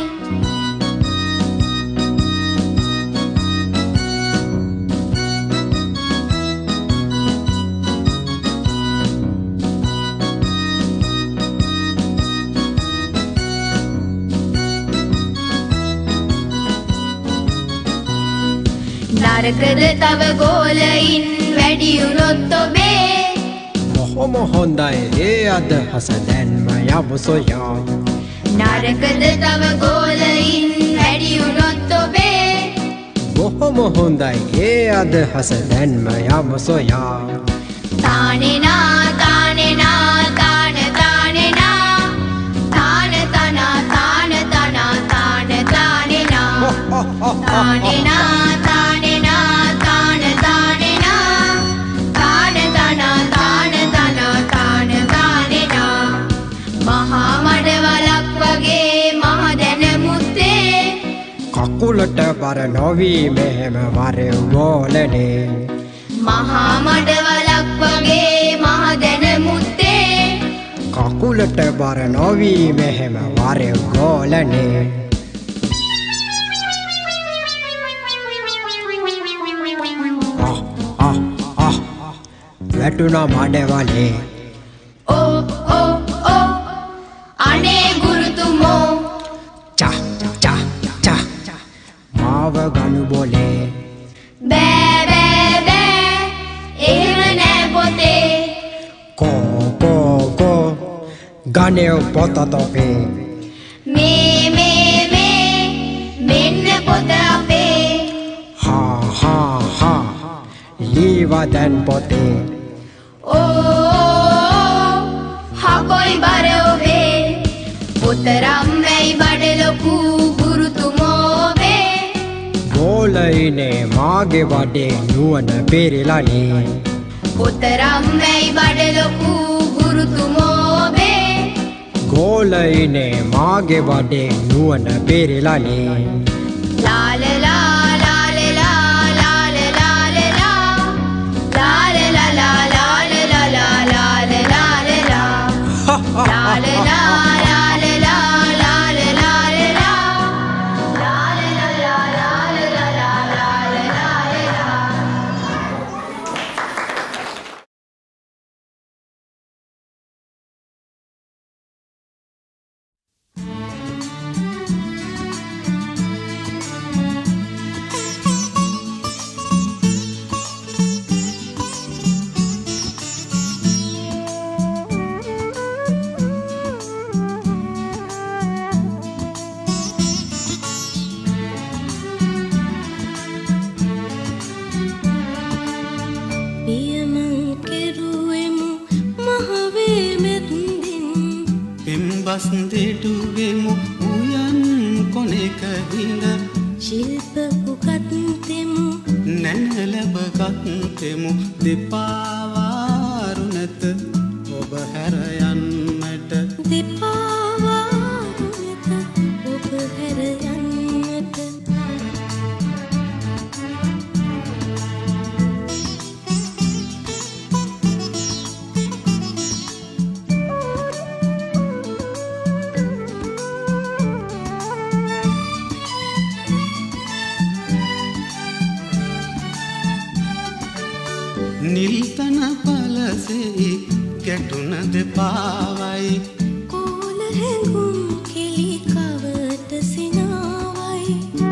නරකද තව ගෝලයින් වැඩියුනොත් ඔබේ මොහොම හොඳයි ඒ අදහස දැන්ම යමු සොයා නරකද තව ගෝලයින් වැඩියුනොත් ඔබේ බොහොම හොඳයි ඒ අදහස දැන්ම යමු සොයා තානෙනා තානෙනා තාන තානෙනා තාන තනා තාන තනා තාන තානෙනා තානෙනා කකුලට බර නොවී මෙහෙම වරෙව් ගෝලනේ මහා මඩවලක් වගේ මහදැන මුත්තේ කකුලට බර නොවී මෙහෙම වරෙව් ගෝලනේ ආ ආ ආ වැටුණා මඩවලේ ඕ ඕ ඕ අනේ ගුරුතුමෝ චා චා චා මාව ගනු බොලේ බෑ බෑ බෑ එහෙම නෑ පොතේ කෝ කෝ කෝ ගණෙව් පොත තොපේ මේ මේ මේ මෙන්න පොත අපේ හා හා හා ලීවා දැන් පොතේ ඕ හකොයි බර ඔබේ පොතරම් වැයි බඩ ලොකු ගුරුතුමෝ වේ ගෝලයිනේ මාගේ වඩේ නුවණ පෙරලනේ පොතරම් වැයි බඩ ලොකු ගුරුතුමෝ වේ ගෝලයිනේ මාගේ වඩේ නුවණ පෙරලනේ ලාලලා ලාලලා ලාලලා ලාලලා ලාලලා ලාලලා පිම්බස් දෙඩුවෙමු උයන් කොනෙක හිඳ ශිල්ප උගත්තෙමු නැනලබ ගත්තෙමු දෙපාවාරු නැත ඔබ හැර යන්නට දෙපාවාරු නැත ඔබ හැර යන්නට නිල්තන පලසෙහි ගැටුන දෙපාවයි කෝල හැඟුම් කෙලි කවට සිනාවයි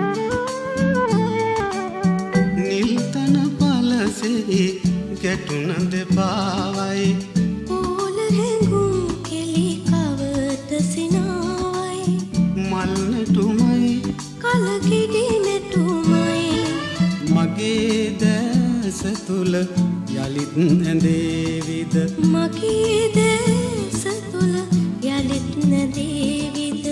නිල්තන පලසෙහි ගැටුන දෙපාවයි කෝල හැඟුම් කෙලි කවට සිනාවයි මල් නැටුමයි කලකිඩි නැටුමයි මගේ දැස තුල යලිත් නැදේවිද මගේ දැස තුල යලිත් නැදේවිද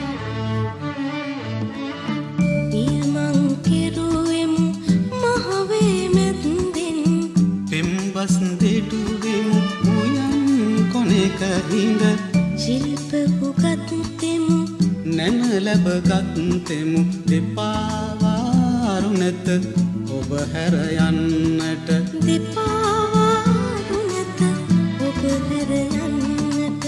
පියමං කෙරුවෙමු මහවේ මැද්දෙන් පෙම්බස් දෙඩුවෙමු උයන් කොනෙක හිඳ ශිල්ප උගත්තෙමු නැනලබ ගත්තෙමු දෙපාවාරු නැත ඔබ හැර යන්නට දෙපාවාරු නැත ඔබ හැර යන්නට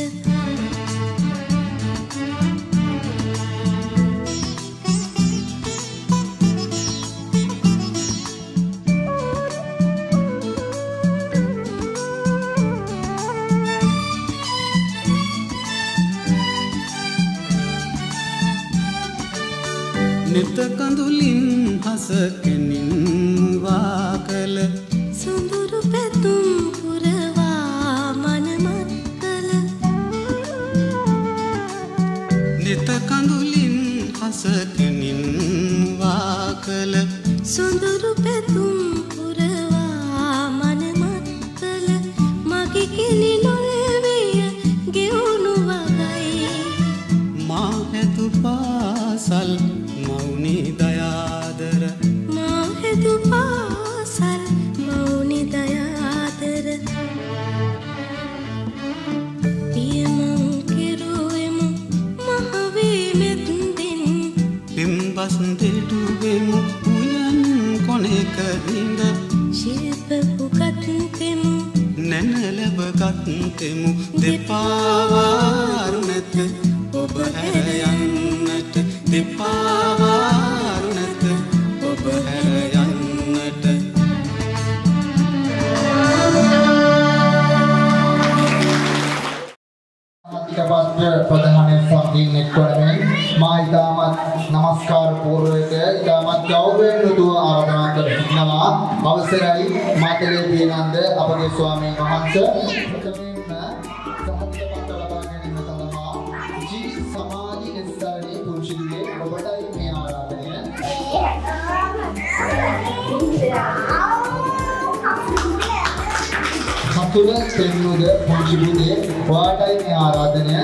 නිත කඳුලින් හස කෙනින් වාකල සුඳුරු පැතුම් පුරවා මනමත් කල නිත කඳුලින් හස කෙනින් වාකල සුඳුරු පැතුම් පුරවා මනමත් කල මගේ කිලි නොලවිය ගෙවුණු වගයි මා හැතු පාසල් මෞනි දයාදර මා හැතු පාසල් මෞනි දයාදර පියමං කෙරුවෙමු මහවේ මැද්දෙන් පිම්බස් දෙඩුවෙමු උයන් කොනෙක හිඳ ශිල්ප උගත්තෙමු නැනලබ ගත්තෙමු දෙපාවාරු නැත ඔබ හැර යන්නට දෙපාවාරු නැත ඔබ හැර යන්නට අධිකපත්‍ර ප්‍රධානය සමගින් එක්වන මා ඉතාමත් නමස්කාර පූර්වක ඉතාමත් ගෞරවයෙන් යුතුව ආරාධනා කර සිටිනවා අවසරයි මාතලේ පියනන්ද අපගේ ස්වාමීන් වහන්සේ සතුල තෙන්නුද පුංචි පුතේ ඔයාටයි මේ ආරාධනය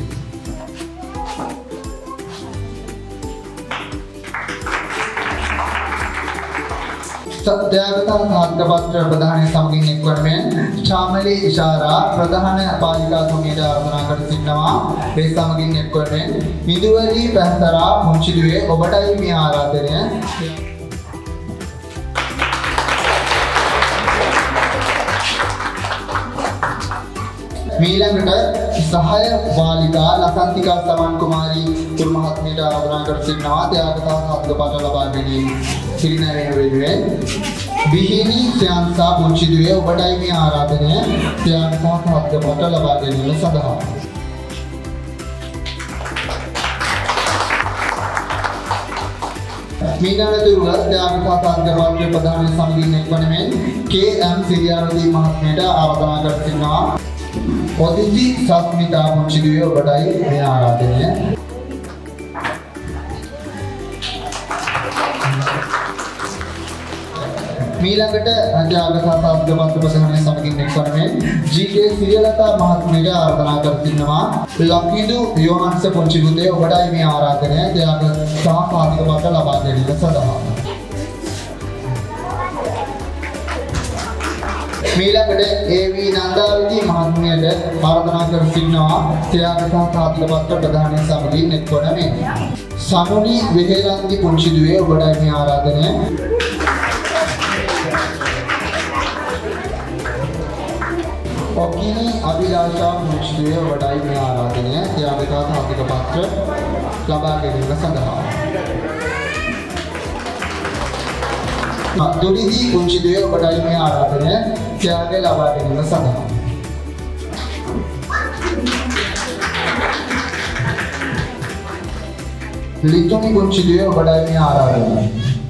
සත්‍යගත නාට්‍යපත්‍ර ප්‍රධානය සමගින් එක්වන මෙන් චාමලී ඉෂාරා ප්‍රධාන පාලිකා තුමියට ආරාධනා කර සිටිනවා ඒ සමගින් එක්වන මෙන් මිදුවලි පැහැතරා පුංචි දුවේ ඔබටයි මේ ආරාධනය මීළඟට සහාය බාලිකා ලසන්තිකා සමන් කුමාරී තුල් මහත්මියට ආරාධනා කර සිටිනවා ත්‍යාගතා සාධකපත ලබා ගැනීම සිරිනැරෙන වෙනුවෙන් විහිණි ස්‍යංසා පුංචි දුවේ ඔබටයි මේ ආරාධනය ත්‍යාගතා සාධකපත ලබා ගැනීම සඳහා මීළඟට ත්‍යාගතා සාධකපත ප්‍රධාන සමගින් එක්වන මෙන් කේ එම් සිරියාරදී මහත්මියට ආරාධනා කර සිටිනවා ඔදිති සස්මිතා පුංචි දුවේ ඔබටයි මේ ආරාධනය මීළඟට ත්‍යාග සාසාත්ගමත් ප්‍රසංගයේ සමගින් එක්වන්නේ ජී.කේ. සිරියලතා මහත්මියට ආරාධනා කර සිටිනවා. ලක්විදු යෝහන්ස පුංචි පුතේ ඔබටයි මේ ආරාධනය ත්‍යාග සාසාත්ගමත් ලබා ගැනීම සඳහා. මීළඟට ඒ.වී. නන්දාවති මහත්මියට ආරාධනා කර සිටිනවා. ත්‍යාග සාසාත්ගමත් ප්‍රධානය සමගින් එක්වන්නේ සමුනි වෙහෙරන්දි පුංචි දුවේ ඔබටයි මේ ආරාධනය. ඔකිනි අභිලාෂා පුංචිදුවේ ඔබටයි මේ ආරාධනය ත්‍යාගතා සාතික පත්‍ර ලබා ගැනීම සඳහා. දුරිදි පුංචිදුවේ ඔබටයි මේ ආරාධනය ත්‍යාගය ලබා ගැනීම සඳහා. ලිතුනි පුංචිදුවේ ඔබටයි මේ ආරාධනය.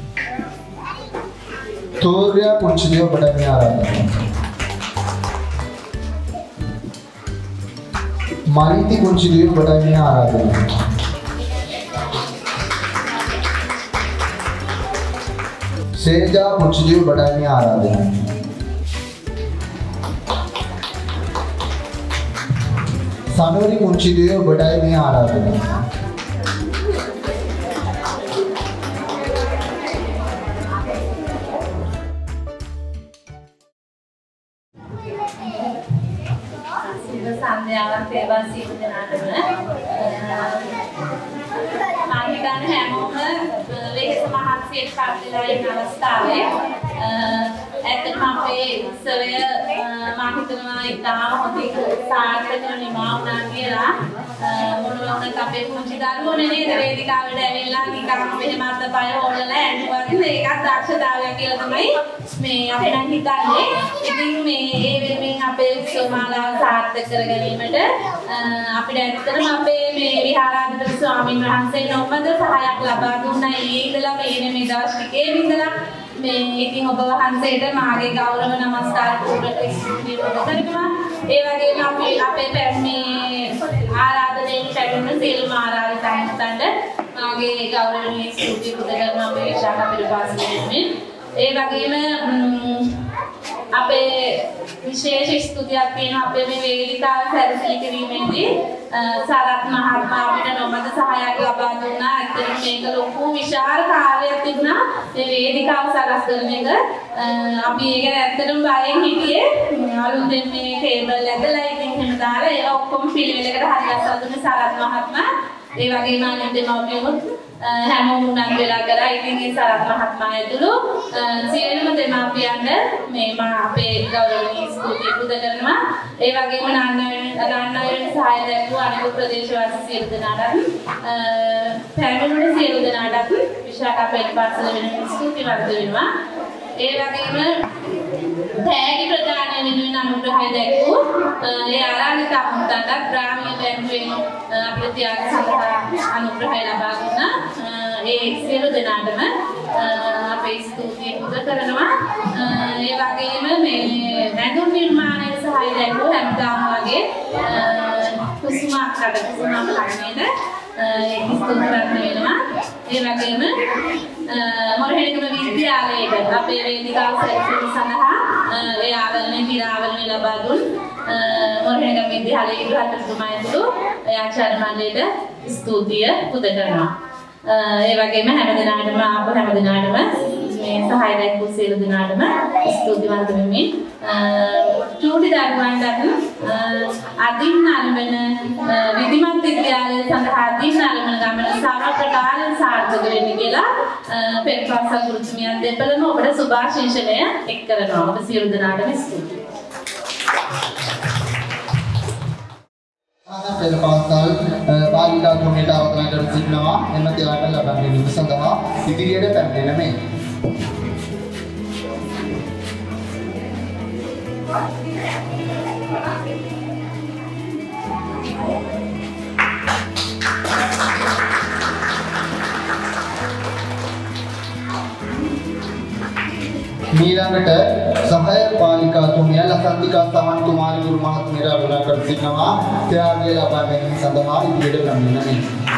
තෝර්යා පුංචිදුවේ ඔබටයි මේ ආරාධනය. මරිති පුංචිදුවේ ඔබටයි මේ ආරාධනය. සේජා පුංචිදුවේ ඔබටයි මේ ආරාධනය. සනෝරි පුංචිදුවේ ඔබටයි මේ ආරාධනය. සන්ධ්‍යාවක් සේවා සිදු දෙනාටම මාර්ගිකාන හැමෝම වෙහෙස මහන්සියට පත් වෙලා ඉන්න අවස්ථාවේ ඇත්තටම අපේ උත්සවය මම හිතනවා ඉතාම හොඳින් සාර්ථකව නිමා වුණා කියලා මොනවා වුණත් අපේ පුංචි දරුවෝනේ නේද වේදිකාවට ඇවිල්ලා නිකම්ම මෙහෙම අතපය හොල්ලලා ඇඬුවා ඒකත් දක්ෂතාවය කියලා තමයි මේ අපි නම් හිතන්නේ. ඉතින් මේ ඒ වෙනුවෙන් අපේ උත්සව මාලාව සාර්ථක කර ගැනීමට අපිට ඇත්තටම අපේ මේ විහාරාධිපති ස්වාමීන් වහන්සේ නොමද සහායක් ලබා දුන්නා. ඊයේ ඉඳලා මේ මේ දවස් ටිකේ ඉඳලා මේ ඉතින් ඔබ වහන්සේට මාගේ ගෞරව නමස්කාර පූර්වක ස්තුතිවන්ත කරනවා. ඒ වගේම අපි අපේ මේ ආරාධනෙන් පැමිණෙන සියලුම ආරාධිතයන්ට මාගේ ගෞරවනීය ස්තුති පුද කරනවා අපේ ශාඛා පිළිපාසලෙමින්. ඒ වගේම අපේ විශේෂ ස්තුතියක් තියෙනවා අපේ මේ වේදිකාව සැරසී කිරීමේදී සරත් මහත්මයා අපිට නොමද සහායක් ලබා දුන්නා. ඇත්තටම මේක ලොකු විශාල කාර්යයක් තිබුණා මේ වේදිකාව සකස් කරන එක. අපි ඒක ඇත්තටම බයෙන් හිටියේ අලුතෙන් මේ කේබල් ඇදලා ඉතින් එහෙම දාලා ඒක ඔක්කොම පිළිවෙලකට හරියට දුන්නේ සරත් මහත්මයා. ඒ වගේම අනිත් දෙමාපියොත් හැමෝම උනන්දු වෙලා කරා. ඉතින් ඒ සරත් මහත්මයා ඇතුළු සියලුම දෙමාපියන්ට මේ මා අපේ ගෞරවනීය ස්තුතිය පුද කරනවා. ඒ වගේම නාන්නවැලි සහාය දැක්වූ අනිකුත් ප්‍රදේශවාසී සියලු දෙනාටත් පැමිණුණු සියලු දෙනාටත් විශාඛා පිළිපාසල වෙනුවෙන් ස්තුතිවන්ත වෙනවා. ඒ වගේම තෑගි ප්‍රදානය වෙනුවෙන් අනුග්‍රහය දැක්වූ ඒ ආරාධිත අමුත්තන්ට ග්‍රාමීය බැංකුවෙන් අපිට ත්‍යාග සඳහා අනුග්‍රහය ලබා දුන්නා. ඒ සියලු දෙනාටම අපේ ස්තුතිය පුද කරනවා. ඒ වගේම මේ නැඳුම් නිර්මාණයේ සහාය දැක්වූ හැමදාම වගේ කුසුමකට කුසුමම ලග්නේට ඒ ස්තුතිවන්ත වෙනවා. ඒ වගේම මොරහෙනකම විද්‍යාලයට අපේ වේදිකාව සැලසීම සඳහා ඒ ආවරණය පිරාවරණය ලබා දුන් මොරහෙනකම විද්‍යාලයේ ගෘහතුමා ඇතුළු ආචාර්ය මණ්ඩලයට ස්තුතිය පුද කරනවා. ඒ වගේම හැම දිනාටම ආපු හැම දිනාටම මේ සහාය දැක්වූ සියලු දිනාටම ස්තුතිවන්ත වෙමින් චූටි දරුවන්ට අදින්න අලමන විධිමත් විද්‍යාලය සඳහා අදින්න අලමන ගමන සාර ප්‍රකාරයෙන් සාර්ථක වෙන්න කියලා පෙරපස්ස ගුරුතුමියන් දෙපළම ඔබට සුභාශිංසනය එක් කරනවා. ඔබ සියලු දිනාටම ස්තුතියි. පෙරපාසල් පාලිකා තුනට අවතරණ කර සිටිනවා. එම ත්‍යාග ලබා ගැනීම සඳහා ඉදිරියට පැමිණෙන මේ මීළඟට සහායක පාලිකා තුමිය ලසන්තිකා සමන්තුමාරි ගුරු මහත්මියට අනුග්‍රහ කර සිටිනවා. ත්‍යාගය ලබා ගැනීම සඳහා ඉදිරියට පැමිණෙන මේ